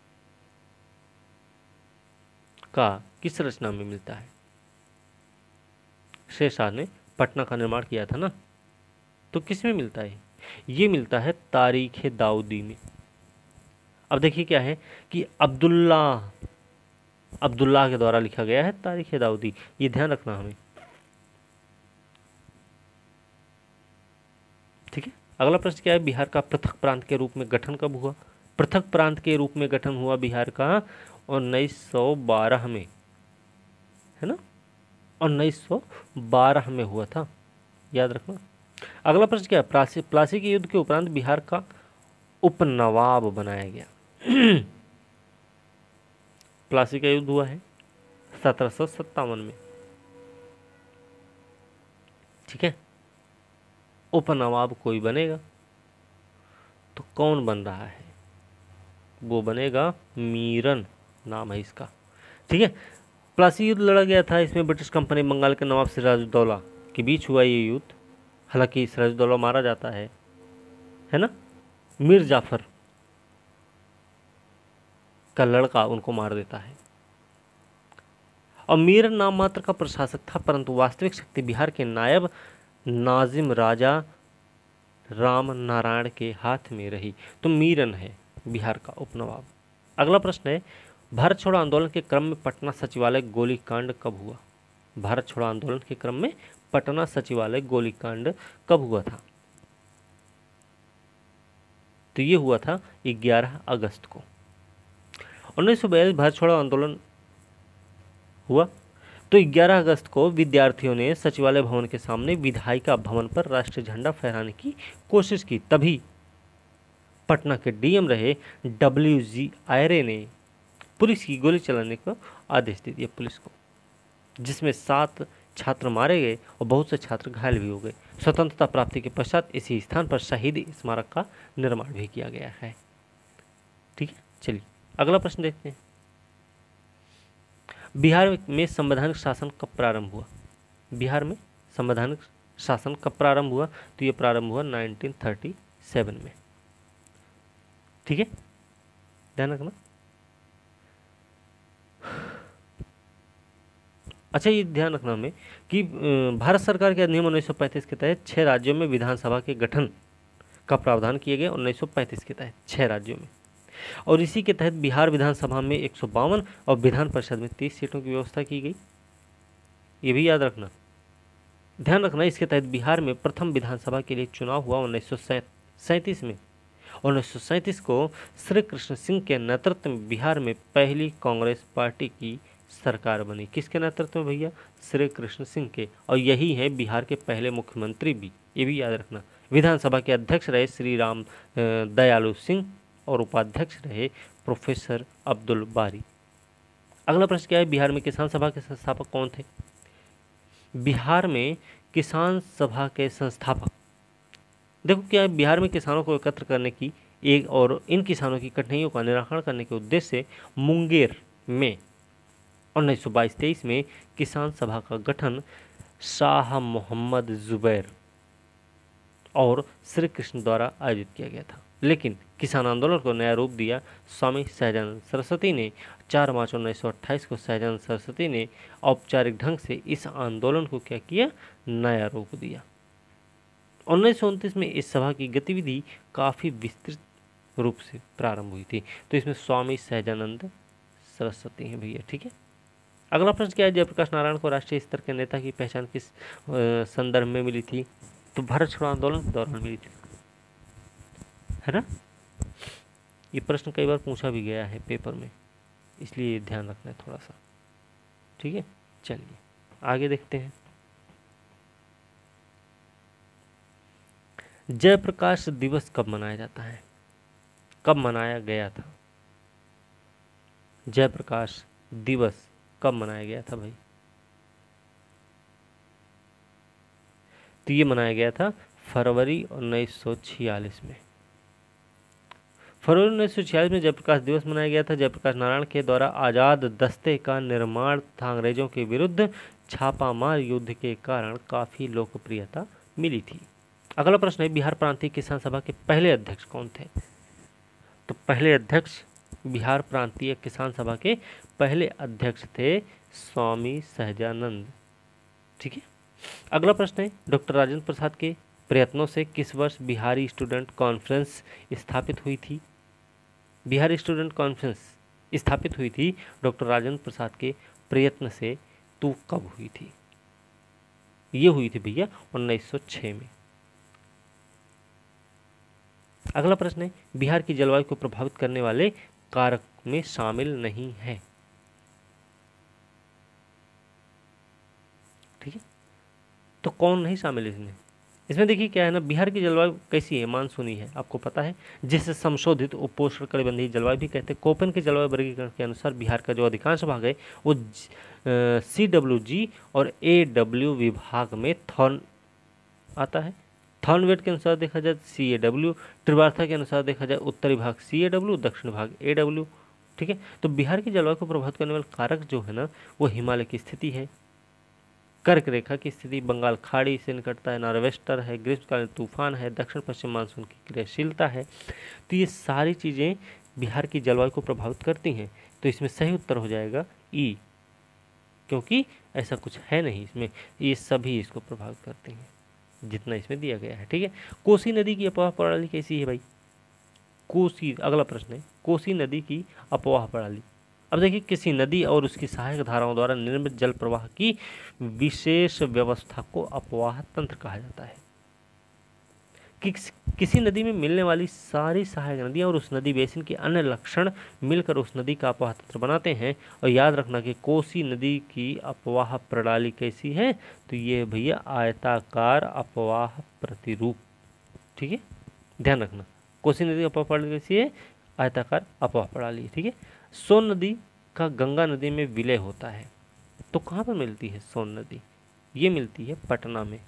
का किस रचना में मिलता है? शेरशाह ने पटना का निर्माण किया था ना, तो किस में मिलता है? ये मिलता है तारीख दाऊदी में। अब देखिए क्या है कि अब्दुल्लाह के द्वारा लिखा गया है तारीख दाऊदी, ये ध्यान रखना हमें। ठीक है। अगला प्रश्न क्या है? बिहार का पृथक प्रांत के रूप में गठन कब हुआ? पृथक प्रांत के रूप में गठन हुआ बिहार का 1912 में, है ना, 1912 में हुआ था, याद रखना। अगला प्रश्न क्या है? प्लासी के युद्ध के उपरांत बिहार का उपनवाब बनाया गया। प्लासी का युद्ध हुआ है 1757 में। ठीक है। उपनवाब कोई बनेगा तो कौन बन रहा है? वो बनेगा मीरन, नाम है इसका। ठीक है। प्लासी युद्ध लड़ा गया था, इसमें ब्रिटिश कंपनी बंगाल के नवाब सिराजुद्दौला के बीच हुआ ये युद्ध। हालांकि सिराजुद्दौला मारा जाता है ना, मीर जाफर का लड़का उनको मार देता है। और मीरन नाम मात्र का प्रशासक था, परंतु वास्तविक शक्ति बिहार के नायब नाजिम राजा राम नारायण के हाथ में रही। तो मीरन है बिहार का उपनवाब। अगला प्रश्न है, भारत छोड़ो आंदोलन के क्रम में पटना सचिवालय गोलीकांड कब हुआ? भारत छोड़ो आंदोलन के क्रम में पटना सचिवालय गोलीकांड कब हुआ था? तो ये हुआ था 11 अगस्त को। 1942 भारत छोड़ो आंदोलन हुआ, तो 11 अगस्त को विद्यार्थियों ने सचिवालय भवन के सामने विधायिका भवन पर राष्ट्रीय झंडा फहराने की कोशिश की। तभी पटना के डीएम रहे WG आयरे ने पुलिस की गोली चलाने का आदेश दे दिया पुलिस को, जिसमें 7 छात्र मारे गए और बहुत से छात्र घायल भी हो गए। स्वतंत्रता प्राप्ति के पश्चात इसी स्थान पर शहीद स्मारक का निर्माण भी किया गया है। ठीक है। चलिए अगला प्रश्न देखते हैं, बिहार में संवैधानिक शासन कब प्रारंभ हुआ? बिहार में संवैधानिक शासन कब प्रारंभ हुआ? तो ये प्रारंभ हुआ 1937 में। ठीक है, ध्यान रखना। अच्छा, ये ध्यान रखना हमें कि भारत सरकार के अधिनियम 1935 के तहत 6 राज्यों में विधानसभा के गठन का प्रावधान किए गए। 1935 के तहत 6 राज्यों में, और इसी के तहत बिहार विधानसभा में 152 और विधान परिषद में 30 सीटों की व्यवस्था की गई। ये भी याद रखना, ध्यान रखना। इसके तहत बिहार में प्रथम विधानसभा के लिए चुनाव हुआ 1937 में। 1937 को श्री कृष्ण सिंह के नेतृत्व में बिहार में पहली कांग्रेस पार्टी की सरकार बनी। किसके नेतृत्व में भैया? श्री कृष्ण सिंह के। और यही है बिहार के पहले मुख्यमंत्री भी, ये भी याद रखना। विधानसभा के अध्यक्ष रहे श्री राम दयालु सिंह और उपाध्यक्ष रहे प्रोफेसर अब्दुल बारी। अगला प्रश्न क्या है, बिहार में किसान सभा के संस्थापक कौन थे? बिहार में किसान सभा के संस्थापक, देखो क्या है, बिहार में किसानों को एकत्र करने की एक और इन किसानों की कठिनाइयों का निराकरण करने के उद्देश्य से मुंगेर में 1922-23 में किसान सभा का गठन शाह मोहम्मद जुबैर और श्री कृष्ण द्वारा आयोजित किया गया था। लेकिन किसान आंदोलन को नया रूप दिया स्वामी सहजानंद सरस्वती ने। 4 मार्च 1928 को सहजानंद सरस्वती ने औपचारिक ढंग से इस आंदोलन को क्या किया? नया रूप दिया। 1929 में इस सभा की गतिविधि काफ़ी विस्तृत रूप से प्रारंभ हुई थी। तो इसमें स्वामी सहजानंद सरस्वती हैं भैया। ठीक है। अगला प्रश्न क्या है, जयप्रकाश नारायण को राष्ट्रीय स्तर के नेता की पहचान किस संदर्भ में मिली थी? तो भारत छोड़ो आंदोलन के दौरान मिली थी, है ना। ये प्रश्न कई बार पूछा भी गया है पेपर में, इसलिए ध्यान रखना है थोड़ा सा, ठीक है। चलिए आगे देखते हैं। जयप्रकाश दिवस कब मनाया जाता है, कब मनाया गया था? जयप्रकाश दिवस कब मनाया गया था भाई? तो ये मनाया गया था फरवरी 1946 में। फरवरी 1946 में जयप्रकाश दिवस मनाया गया था। जयप्रकाश नारायण के द्वारा आजाद दस्ते का निर्माण था। अंग्रेजों के विरुद्ध छापामार युद्ध के कारण काफी लोकप्रियता मिली थी। अगला प्रश्न है, बिहार प्रांतीय किसान सभा के पहले अध्यक्ष कौन थे? तो पहले अध्यक्ष बिहार प्रांतीय किसान सभा के पहले अध्यक्ष थे स्वामी सहजानंद, ठीक है। अगला प्रश्न है, डॉक्टर राजेंद्र प्रसाद के प्रयत्नों से किस वर्ष बिहारी स्टूडेंट कॉन्फ्रेंस स्थापित हुई थी? बिहारी स्टूडेंट कॉन्फ्रेंस स्थापित हुई थी डॉक्टर राजेंद्र प्रसाद के प्रयत्न से, तो कब हुई थी? ये हुई थी भैया 1906 में। अगला प्रश्न है, बिहार की जलवायु को प्रभावित करने वाले कारक में शामिल नहीं है, ठीक है। तो कौन नहीं शामिल इसमें? इसमें देखिए क्या है ना, बिहार की जलवायु कैसी है? मानसूनी है, आपको पता है, जिसे संशोधित उपोष्ण कटिबंधीय जलवायु भी कहते हैं। कोपेन के जलवायु वर्गीकरण के अनुसार बिहार का जो अधिकांश भाग है वो CWG और AW विभाग में थॉर्न आता है। थॉर्नवेट के अनुसार देखा जाए CAW, त्रिवार्था के अनुसार देखा जाए उत्तरी भाग CAW, दक्षिण भाग AW, ठीक है। तो बिहार की जलवायु को प्रभावित करने वाले कारक जो है ना, वो हिमालय की स्थिति है, कर्क रेखा की स्थिति, बंगाल खाड़ी से निकटता है, नॉर्वेस्टर है, ग्रीष्मकालीन तूफान है, दक्षिण पश्चिम मानसून की क्रियाशीलता है। तो ये सारी चीज़ें बिहार की जलवायु को प्रभावित करती हैं। तो इसमें सही उत्तर हो जाएगा ई, क्योंकि ऐसा कुछ है नहीं इसमें, ये सभी इसको प्रभावित करते हैं जितना इसमें दिया गया है, ठीक है। कोसी नदी की अपवाह प्रणाली कैसी है भाई? कोसी, अगला प्रश्न है, कोसी नदी की अपवाह प्रणाली। अब देखिए, किसी नदी और उसकी सहायक धाराओं द्वारा निर्मित जल प्रवाह की विशेष व्यवस्था को अपवाह तंत्र कहा जाता है। किसी नदी में मिलने वाली सारी सहायक नदियां और उस नदी बेसिन के अन्य लक्षण मिलकर उस नदी का अपवाह तंत्र बनाते हैं। और याद रखना कि कोसी नदी की अपवाह प्रणाली कैसी है? तो ये भैया आयताकार अपवाह प्रतिरूप, ठीक है, ध्यान रखना। कोसी नदी की अपवाह प्रणाली कैसी है? आयताकार अपवाह प्रणाली, ठीक है। सोन नदी का गंगा नदी में विलय होता है, तो कहाँ पर मिलती है सोन नदी? ये मिलती है पटना में।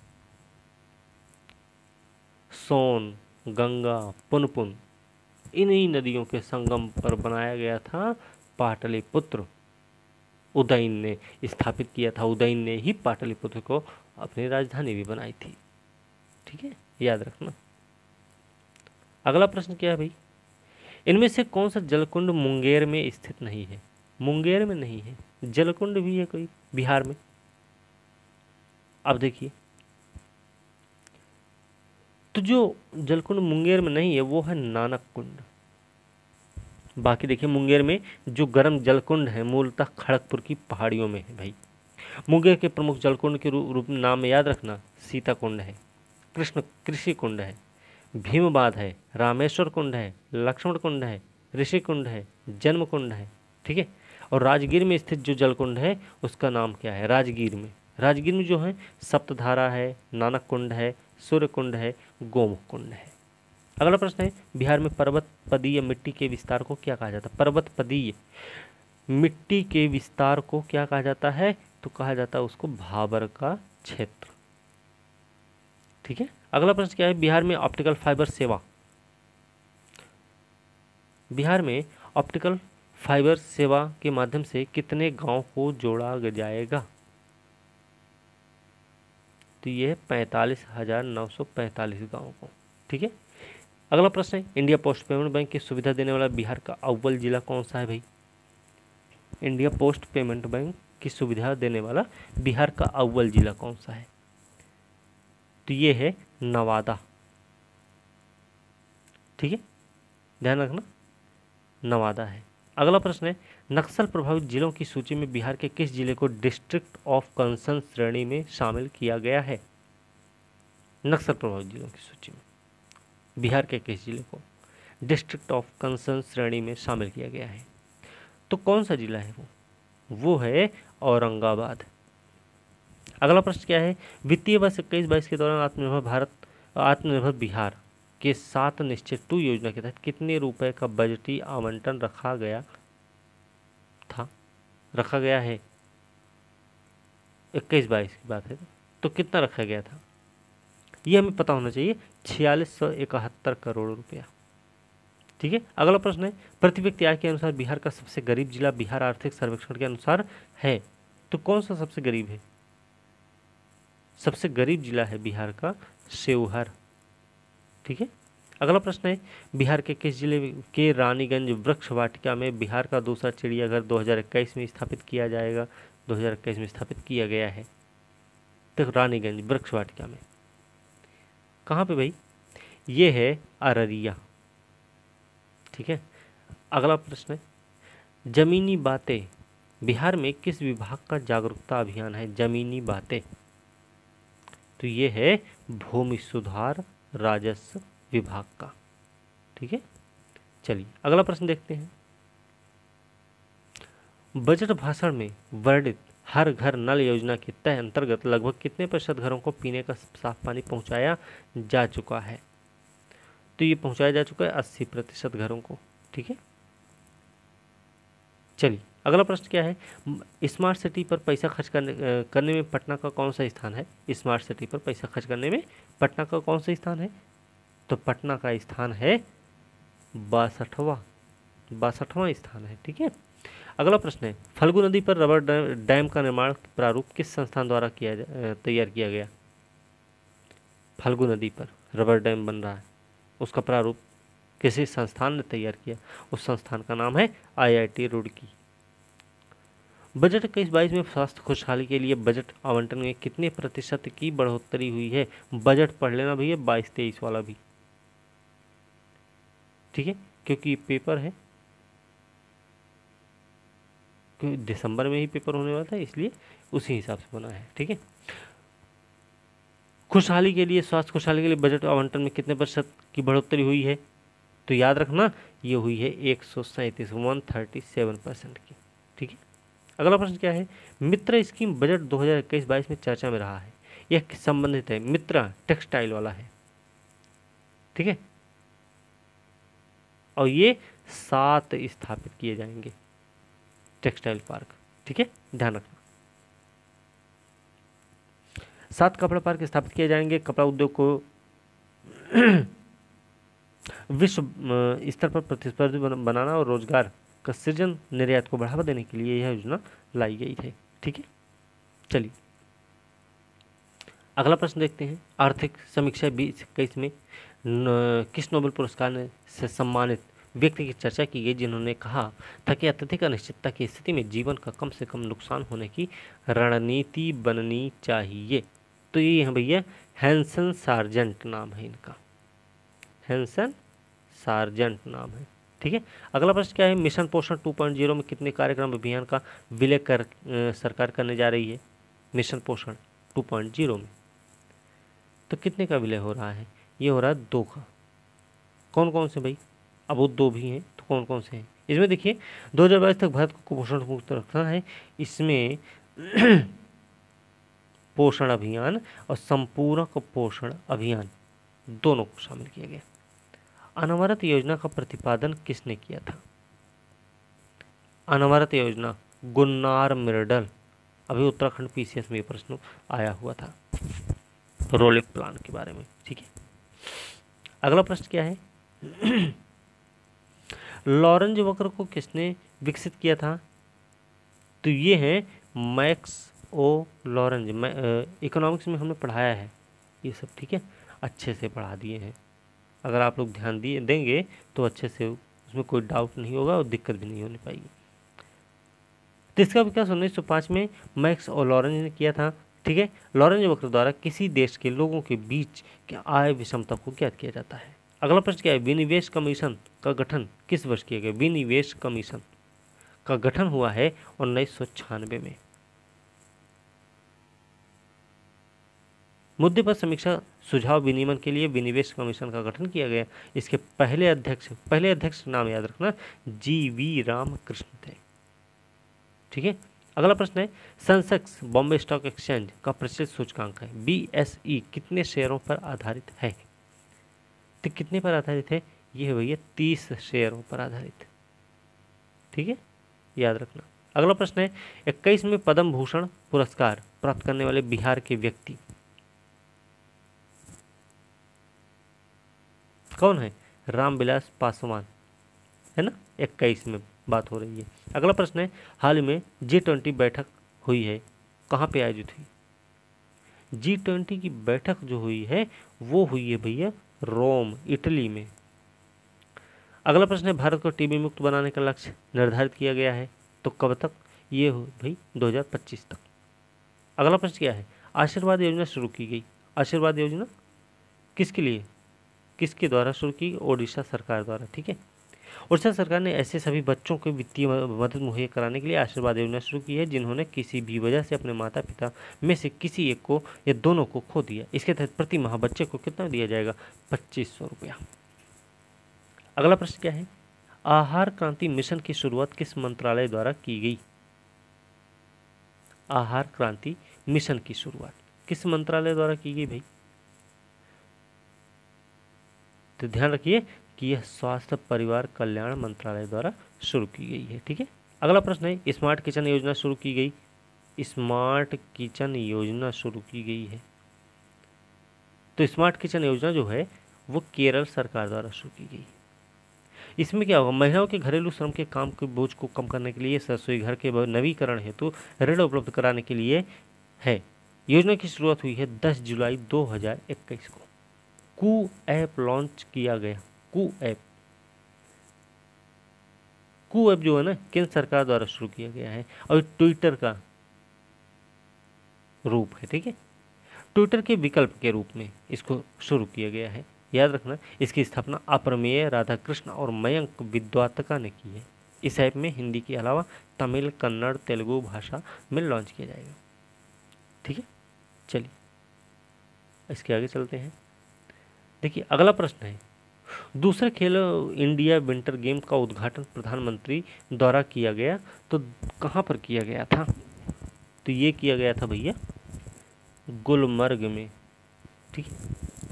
सोन, गंगा, पुनपुन, इन्हीं नदियों के संगम पर बनाया गया था पाटलिपुत्र। उदयन ने स्थापित किया था, उदयन ने ही पाटलिपुत्र को अपनी राजधानी भी बनाई थी, ठीक है, याद रखना। अगला प्रश्न क्या है भाई? इनमें से कौन सा जलकुंड मुंगेर में स्थित नहीं है? मुंगेर में नहीं है, जलकुंड भी है कोई बिहार में। अब देखिए, तो जो जलकुंड मुंगेर में नहीं है वो है नानक कुंड। बाकी देखिए, मुंगेर में जो गर्म जलकुंड है मूलतः खड़गपुर की पहाड़ियों में है भाई। मुंगेर के प्रमुख जलकुंड के रूप में नाम में याद रखना, सीता कुंड है, कृषि कुंड है, भीमबाध है, रामेश्वर कुंड है, लक्ष्मण कुंड है, ऋषि कुंड है, जन्म कुंड है, ठीक है। और राजगीर में स्थित जो जलकुंड है उसका नाम क्या है? राजगीर में जो है सप्तधारा है, नानक कुंड है, सूर्य कुंड है, गोमुख कुंड है। अगला प्रश्न है, बिहार में पर्वतपदीय मिट्टी के विस्तार को क्या कहा जाता है? पर्वतपदीय मिट्टी के विस्तार को क्या कहा जाता है? तो कहा जाता है उसको भाबर का क्षेत्र, ठीक है। अगला प्रश्न क्या है, बिहार में ऑप्टिकल फाइबर सेवा के माध्यम से कितने गांव को जोड़ा जाएगा? तो ये है 45,945 गाँव को, ठीक है। अगला प्रश्न है, इंडिया पोस्ट पेमेंट बैंक की सुविधा देने वाला बिहार का अव्वल जिला कौन सा है भाई? इंडिया पोस्ट पेमेंट बैंक की सुविधा देने वाला बिहार का अव्वल जिला कौन सा है? तो ये है नवादा, ठीक है, ध्यान रखना, नवादा है। अगला प्रश्न है, नक्सल प्रभावित जिलों की सूची में बिहार के किस जिले को डिस्ट्रिक्ट ऑफ कंसर्न श्रेणी में शामिल किया गया है? नक्सल प्रभावित जिलों की सूची में बिहार के 21 जिले को डिस्ट्रिक्ट ऑफ कंसर्न श्रेणी में शामिल किया गया है। तो कौन सा जिला है वो है औरंगाबाद। अगला प्रश्न क्या है, वित्तीय वर्ष 21-22 के दौरान आत्मनिर्भर बिहार के 7 निश्चित 2 योजना के तहत कितने रुपए का बजटीय आवंटन रखा गया है। 21-22 की बात है तो कितना रखा गया था, ये हमें पता होना चाहिए, 4671 करोड़ रुपया। ठीक है। अगला प्रश्न है, प्रति व्यक्ति आय के अनुसार बिहार का सबसे गरीब जिला बिहार आर्थिक सर्वेक्षण के अनुसार है। तो कौन सा सबसे गरीब है? सबसे गरीब जिला है बिहार का शिवहर। ठीक है। अगला प्रश्न है, बिहार के किस जिले के रानीगंज वृक्ष वाटिका में बिहार का दूसरा चिड़ियाघर 2021 में स्थापित किया जाएगा? 2021 में स्थापित किया गया है। तो रानीगंज वृक्ष वाटिका में कहाँ पे भाई? ये है अररिया। ठीक है। अगला प्रश्न है, जमीनी बातें बिहार में किस विभाग का जागरूकता अभियान है? जमीनी बातें, तो ये है भूमि सुधार राजस्व विभाग का। ठीक है। चलिए अगला प्रश्न देखते हैं। बजट भाषण में वर्णित हर घर नल योजना के तहत अंतर्गत लगभग कितने प्रतिशत घरों को पीने का साफ पानी पहुंचाया जा चुका है? तो ये पहुंचाया जा चुका है 80% घरों को। ठीक है। चलिए अगला प्रश्न क्या है, स्मार्ट सिटी पर पैसा खर्च करने में पटना का कौन सा स्थान है? स्मार्ट सिटी पर पैसा खर्च करने में पटना का कौन सा स्थान है? तो पटना का स्थान है 62वां स्थान है। ठीक है। अगला प्रश्न है, फल्गु नदी पर रबर डैम का निर्माण प्रारूप किस संस्थान द्वारा तैयार किया गया? फल्गु नदी पर रबर डैम बन रहा है, उसका प्रारूप किसी संस्थान ने तैयार किया, उस संस्थान का नाम है IIT रुड़की। बजट 21-22 में स्वास्थ्य खुशहाली के लिए बजट आवंटन में कितने प्रतिशत की बढ़ोतरी हुई है? बजट पढ़ लेना भैया 22-23 वाला भी। ठीक है, क्योंकि पेपर है, क्योंकि दिसंबर में ही पेपर होने वाला था, इसलिए उसी हिसाब से बना है। ठीक है। खुशहाली के लिए, स्वास्थ्य खुशहाली के लिए बजट आवंटन में कितने प्रतिशत की बढ़ोतरी हुई है? तो याद रखना ये हुई है 137% की। ठीक है। अगला प्रश्न क्या है, मित्रा स्कीम बजट 2021-22 में चर्चा में रहा है, यह किस संबंधित है? मित्रा टेक्सटाइल वाला है। ठीक है। और ये 7 स्थापित किए जाएंगे टेक्सटाइल पार्क। ठीक है, ध्यान रखना 7 कपड़ा पार्क स्थापित किए जाएंगे। कपड़ा उद्योग को विश्व स्तर पर प्रतिस्पर्धी बनाना और रोजगार का सृजन, निर्यात को बढ़ावा देने के लिए यह योजना लाई गई है। ठीक है। चलिए अगला प्रश्न देखते हैं। आर्थिक समीक्षा 2021 में किस नोबेल पुरस्कार से सम्मानित व्यक्ति की चर्चा की गई, जिन्होंने कहा था कि अत्यधिक अनिश्चितता की स्थिति में जीवन का कम से कम नुकसान होने की रणनीति बननी चाहिए? तो ये है भैया हैंसन सार्जेंट नाम है इनका, हैंसन सार्जेंट नाम है। ठीक है। अगला प्रश्न क्या है, मिशन पोषण 2.0 में कितने कार्यक्रम अभियान का विलय सरकार करने जा रही है? मिशन पोषण 2.0 में तो कितने का विलय हो रहा है? ये हो रहा है 2 का। कौन कौन से भाई? अब वो 2 भी हैं, तो कौन कौन से हैं? इसमें देखिए 2022 तक भारत को कुपोषण मुक्त रखना है, इसमें पोषण अभियान और संपूरक पोषण अभियान दोनों को शामिल किया गया। अनवरत योजना का प्रतिपादन किसने किया था? अनवरत योजना गुन्नार मिर्डल। अभी उत्तराखंड PCS में ये प्रश्न आया हुआ था रोलिक प्लान के बारे में। ठीक है। अगला प्रश्न क्या है, लॉरेंज वक्र को किसने विकसित किया था? तो ये है मैक्स ओ लॉरेंज। इकोनॉमिक्स में हमने पढ़ाया है ये सब। ठीक है, अच्छे से पढ़ा दिए हैं, अगर आप लोग ध्यान देंगे तो अच्छे से उसमें कोई डाउट नहीं होगा और दिक्कत भी नहीं होने पाएगी। तो इसका विकास 1905 में मैक्स और लॉरेंज ने किया था। ठीक है। लॉरेंज वक्र द्वारा किसी देश के लोगों के बीच की आय विषमता को ज्ञात किया जाता है। अगला प्रश्न क्या है, विनिवेश कमीशन का गठन किस वर्ष किया गया? विनिवेश कमीशन का गठन हुआ है 1996 में। मुद्दे पर समीक्षा सुझाव विनिमय के लिए विनिवेश कमीशन का गठन किया गया। इसके पहले अध्यक्ष नाम याद रखना GV रामकृष्ण थे। ठीक है, अगला प्रश्न है सेंसेक्स बॉम्बे स्टॉक एक्सचेंज का प्रचलित सूचकांक है BSE कितने शेयरों पर आधारित है? तो कितने पर आधारित है? ये है भैया 30 शेयरों पर आधारित। ठीक है, याद रखना। अगला प्रश्न है 21वें पद्म भूषण पुरस्कार प्राप्त करने वाले बिहार के व्यक्ति कौन है? रामविलास पासवान, है ना, 21 में बात हो रही है। अगला प्रश्न है हाल में G20 बैठक हुई है, कहाँ पे आयोजित हुई? G20 की बैठक जो हुई है वो हुई है भैया रोम, इटली में। अगला प्रश्न है भारत को टीबी मुक्त बनाने का लक्ष्य निर्धारित किया गया है, तो कब तक? ये हो भाई 2025 तक। अगला प्रश्न क्या है? आशीर्वाद योजना शुरू की गई। आशीर्वाद योजना किसके लिए, किसके द्वारा शुरू की? ओडिशा सरकार द्वारा। ठीक है, ओडिशा सरकार ने ऐसे सभी बच्चों को वित्तीय मदद मुहैया कराने के लिए आशीर्वाद योजना शुरू की है जिन्होंने किसी भी वजह से अपने माता पिता में से किसी एक को या दोनों को खो दिया। इसके तहत प्रति माह बच्चे को कितना दिया जाएगा? 2500 रुपया। अगला प्रश्न क्या है? आहार क्रांति मिशन की शुरुआत किस मंत्रालय द्वारा की गई? आहार क्रांति मिशन की शुरुआत किस मंत्रालय द्वारा की गई भाई? तो ध्यान रखिए कि यह स्वास्थ्य परिवार कल्याण मंत्रालय द्वारा शुरू की गई है। ठीक है, अगला प्रश्न है स्मार्ट किचन योजना शुरू की गई। स्मार्ट किचन योजना शुरू की गई है, तो स्मार्ट किचन योजना जो है वो केरल सरकार द्वारा शुरू की गई। इसमें क्या होगा? महिलाओं के घरेलू श्रम के काम के बोझ को कम करने के लिए रसोई घर के नवीकरण हेतु ऋण उपलब्ध कराने के लिए है। योजना की शुरुआत हुई है 10 जुलाई 2021 को। कू ऐप लॉन्च किया गया। कू ऐप जो है ना केंद्र सरकार द्वारा शुरू किया गया है और ट्विटर का रूप है। ठीक है, ट्विटर के विकल्प के रूप में इसको शुरू किया गया है। याद रखना इसकी स्थापना अप्रमेय राधाकृष्ण और मयंक विद्वातका ने की है। इस ऐप में हिंदी के अलावा तमिल, कन्नड़, तेलुगु भाषा में लॉन्च किया जाएगा। ठीक है, चलिए इसके आगे चलते हैं। देखिए अगला प्रश्न है दूसरे खेलो इंडिया विंटर गेम का उद्घाटन प्रधानमंत्री द्वारा किया गया, तो कहाँ पर किया गया था? तो ये किया गया था भैया गुलमर्ग में। ठीक है,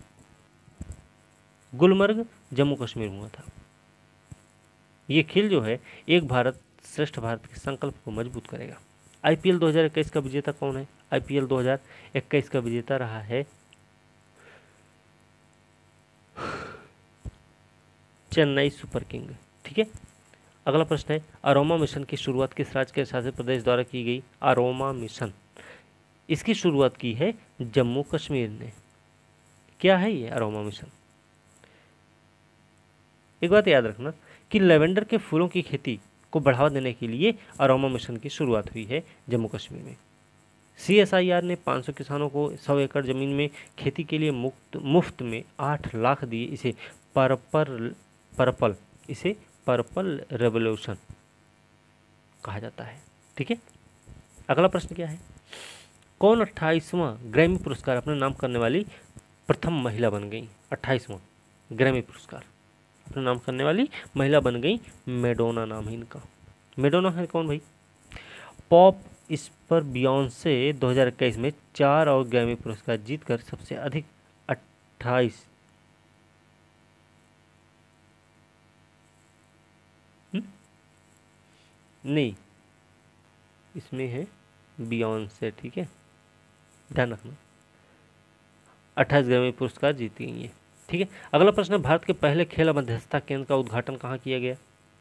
गुलमर्ग जम्मू कश्मीर में हुआ था। ये खेल जो है एक भारत श्रेष्ठ भारत के संकल्प को मजबूत करेगा। IPL 2021 का विजेता कौन है? IPL 2021 का विजेता रहा है चेन्नई सुपर किंग। ठीक है, अगला प्रश्न है अरोमा मिशन की शुरुआत किस राज्य के शासित प्रदेश द्वारा की गई? अरोमा मिशन, इसकी शुरुआत की है जम्मू कश्मीर ने। क्या है ये अरोमा मिशन? एक बात याद रखना कि लेवेंडर के फूलों की खेती को बढ़ावा देने के लिए अरोमा मिशन की शुरुआत हुई है जम्मू कश्मीर में। CSIR ने 500 किसानों को 100 एकड़ जमीन में खेती के लिए मुफ्त में 8 लाख दिए। इसे पर्पल रेवोल्यूशन कहा जाता है। ठीक है, अगला प्रश्न क्या है? कौन 28वां ग्रैमी पुरस्कार अपने नाम करने वाली प्रथम महिला बन गई? 28वां ग्रैमी पुरस्कार अपने नाम करने वाली महिला बन गई मैडोना नाम है इनका। मैडोना है कौन भाई? पॉप इस पर बियॉन्से 2021 में 4 और ग्रैमी पुरस्कार जीतकर सबसे अधिक 28 नहीं, इसमें है बियॉन्से। ठीक है, ध्यान रखना 28 ग्रैमी पुरस्कार जीती गई है। ठीक है, अगला प्रश्न है भारत के पहले खेल मध्यस्थता केंद्र का उद्घाटन कहाँ किया गया?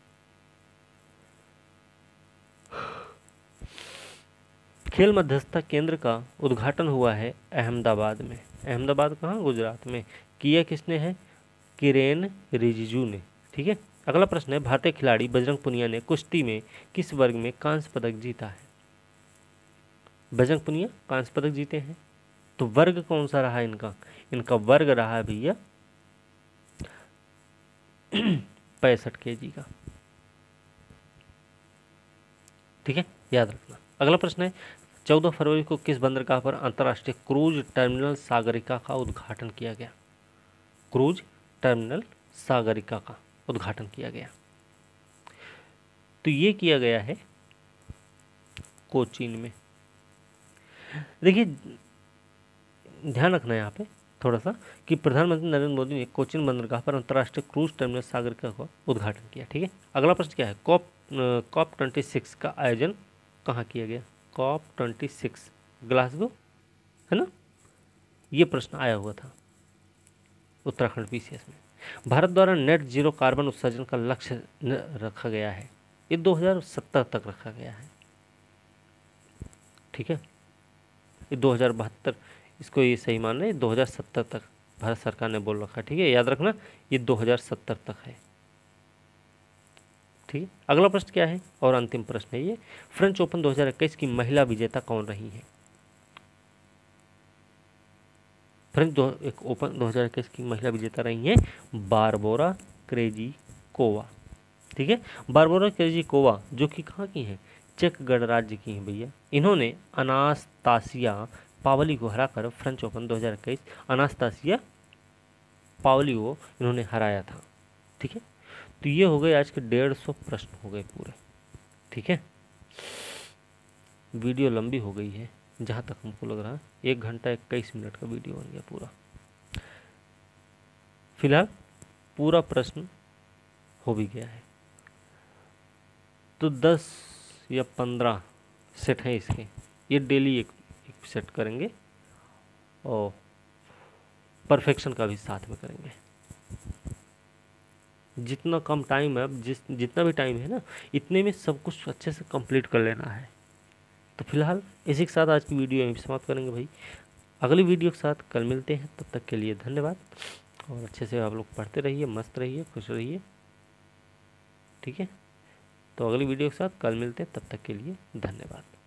खेल मध्यस्थता केंद्र का उद्घाटन हुआ है अहमदाबाद में। अहमदाबाद कहाँ? गुजरात में। किया किसने है? किरेन रिजिजू ने। ठीक है, अगला प्रश्न है भारतीय खिलाड़ी बजरंग पुनिया ने कुश्ती में किस वर्ग में कांस्य पदक जीता है? बजरंग पुनिया कांस्य पदक जीते हैं, तो वर्ग कौन सा रहा इनका? इनका वर्ग रहा है भैया 65 kg का। ठीक है, याद रखना। अगला प्रश्न है 14 फरवरी को किस बंदरगाह पर अंतर्राष्ट्रीय क्रूज टर्मिनल सागरिका का उद्घाटन किया गया? क्रूज टर्मिनल सागरिका का उद्घाटन किया गया। तो ये किया गया है कोचीन में। देखिए ध्यान रखना है यहाँ पे थोड़ा सा कि प्रधानमंत्री नरेंद्र मोदी ने कोचीन बंदरगाह पर अंतर्राष्ट्रीय क्रूज टर्मिनल सागरिका का उद्घाटन किया। ठीक है, अगला प्रश्न क्या है? कॉप 26 का आयोजन कहाँ किया गया? कॉप 26 ग्लासगो, है ना? ये प्रश्न आया हुआ था उत्तराखंड पीसीएस में। भारत द्वारा नेट जीरो कार्बन उत्सर्जन का लक्ष्य रखा गया है, ये 2070 तक रखा गया है। ठीक है, ये 2072 इसको ये सही मान रहे, 2070 तक भारत सरकार ने बोल रखा है। ठीक है, याद रखना ये 2070 तक है। ठीक है, अगला प्रश्न क्या है और अंतिम प्रश्न है ये, फ्रेंच ओपन 2021 की महिला विजेता कौन रही है? फ्रेंच ओपन 2021 की महिला विजेता रही है बारबोरा क्रेजिकोवा। ठीक है, बारबोरा क्रेजिकोवा जो कि कहाँ की है? चेक गणराज्य की है भैया। इन्होंने अनास्तासिया पावली को हराकर फ्रेंच ओपन 2021 अनास्तासिया पावली को इन्होंने हराया था। ठीक है, तो ये हो गए आज के 150 प्रश्न हो गए पूरे। ठीक है, वीडियो लंबी हो गई है जहाँ तक हमको लग रहा है, 1 घंटा 21 मिनट का वीडियो बन गया पूरा। फिलहाल पूरा प्रश्न हो भी गया है, तो 10 या 15 सेट हैं इसके, ये डेली एक सेट करेंगे और परफेक्शन का भी साथ में करेंगे। जितना कम टाइम है, अब जितना भी टाइम है ना, इतने में सब कुछ अच्छे से कंप्लीट कर लेना है। तो फिलहाल इसी के साथ आज की वीडियो यहीं समाप्त करेंगे भाई। अगली वीडियो के साथ कल मिलते हैं, तब तक के लिए धन्यवाद। और अच्छे से आप लोग पढ़ते रहिए, मस्त रहिए, खुश रहिए। ठीक है, तो अगली वीडियो के साथ कल मिलते हैं, तब तक के लिए धन्यवाद।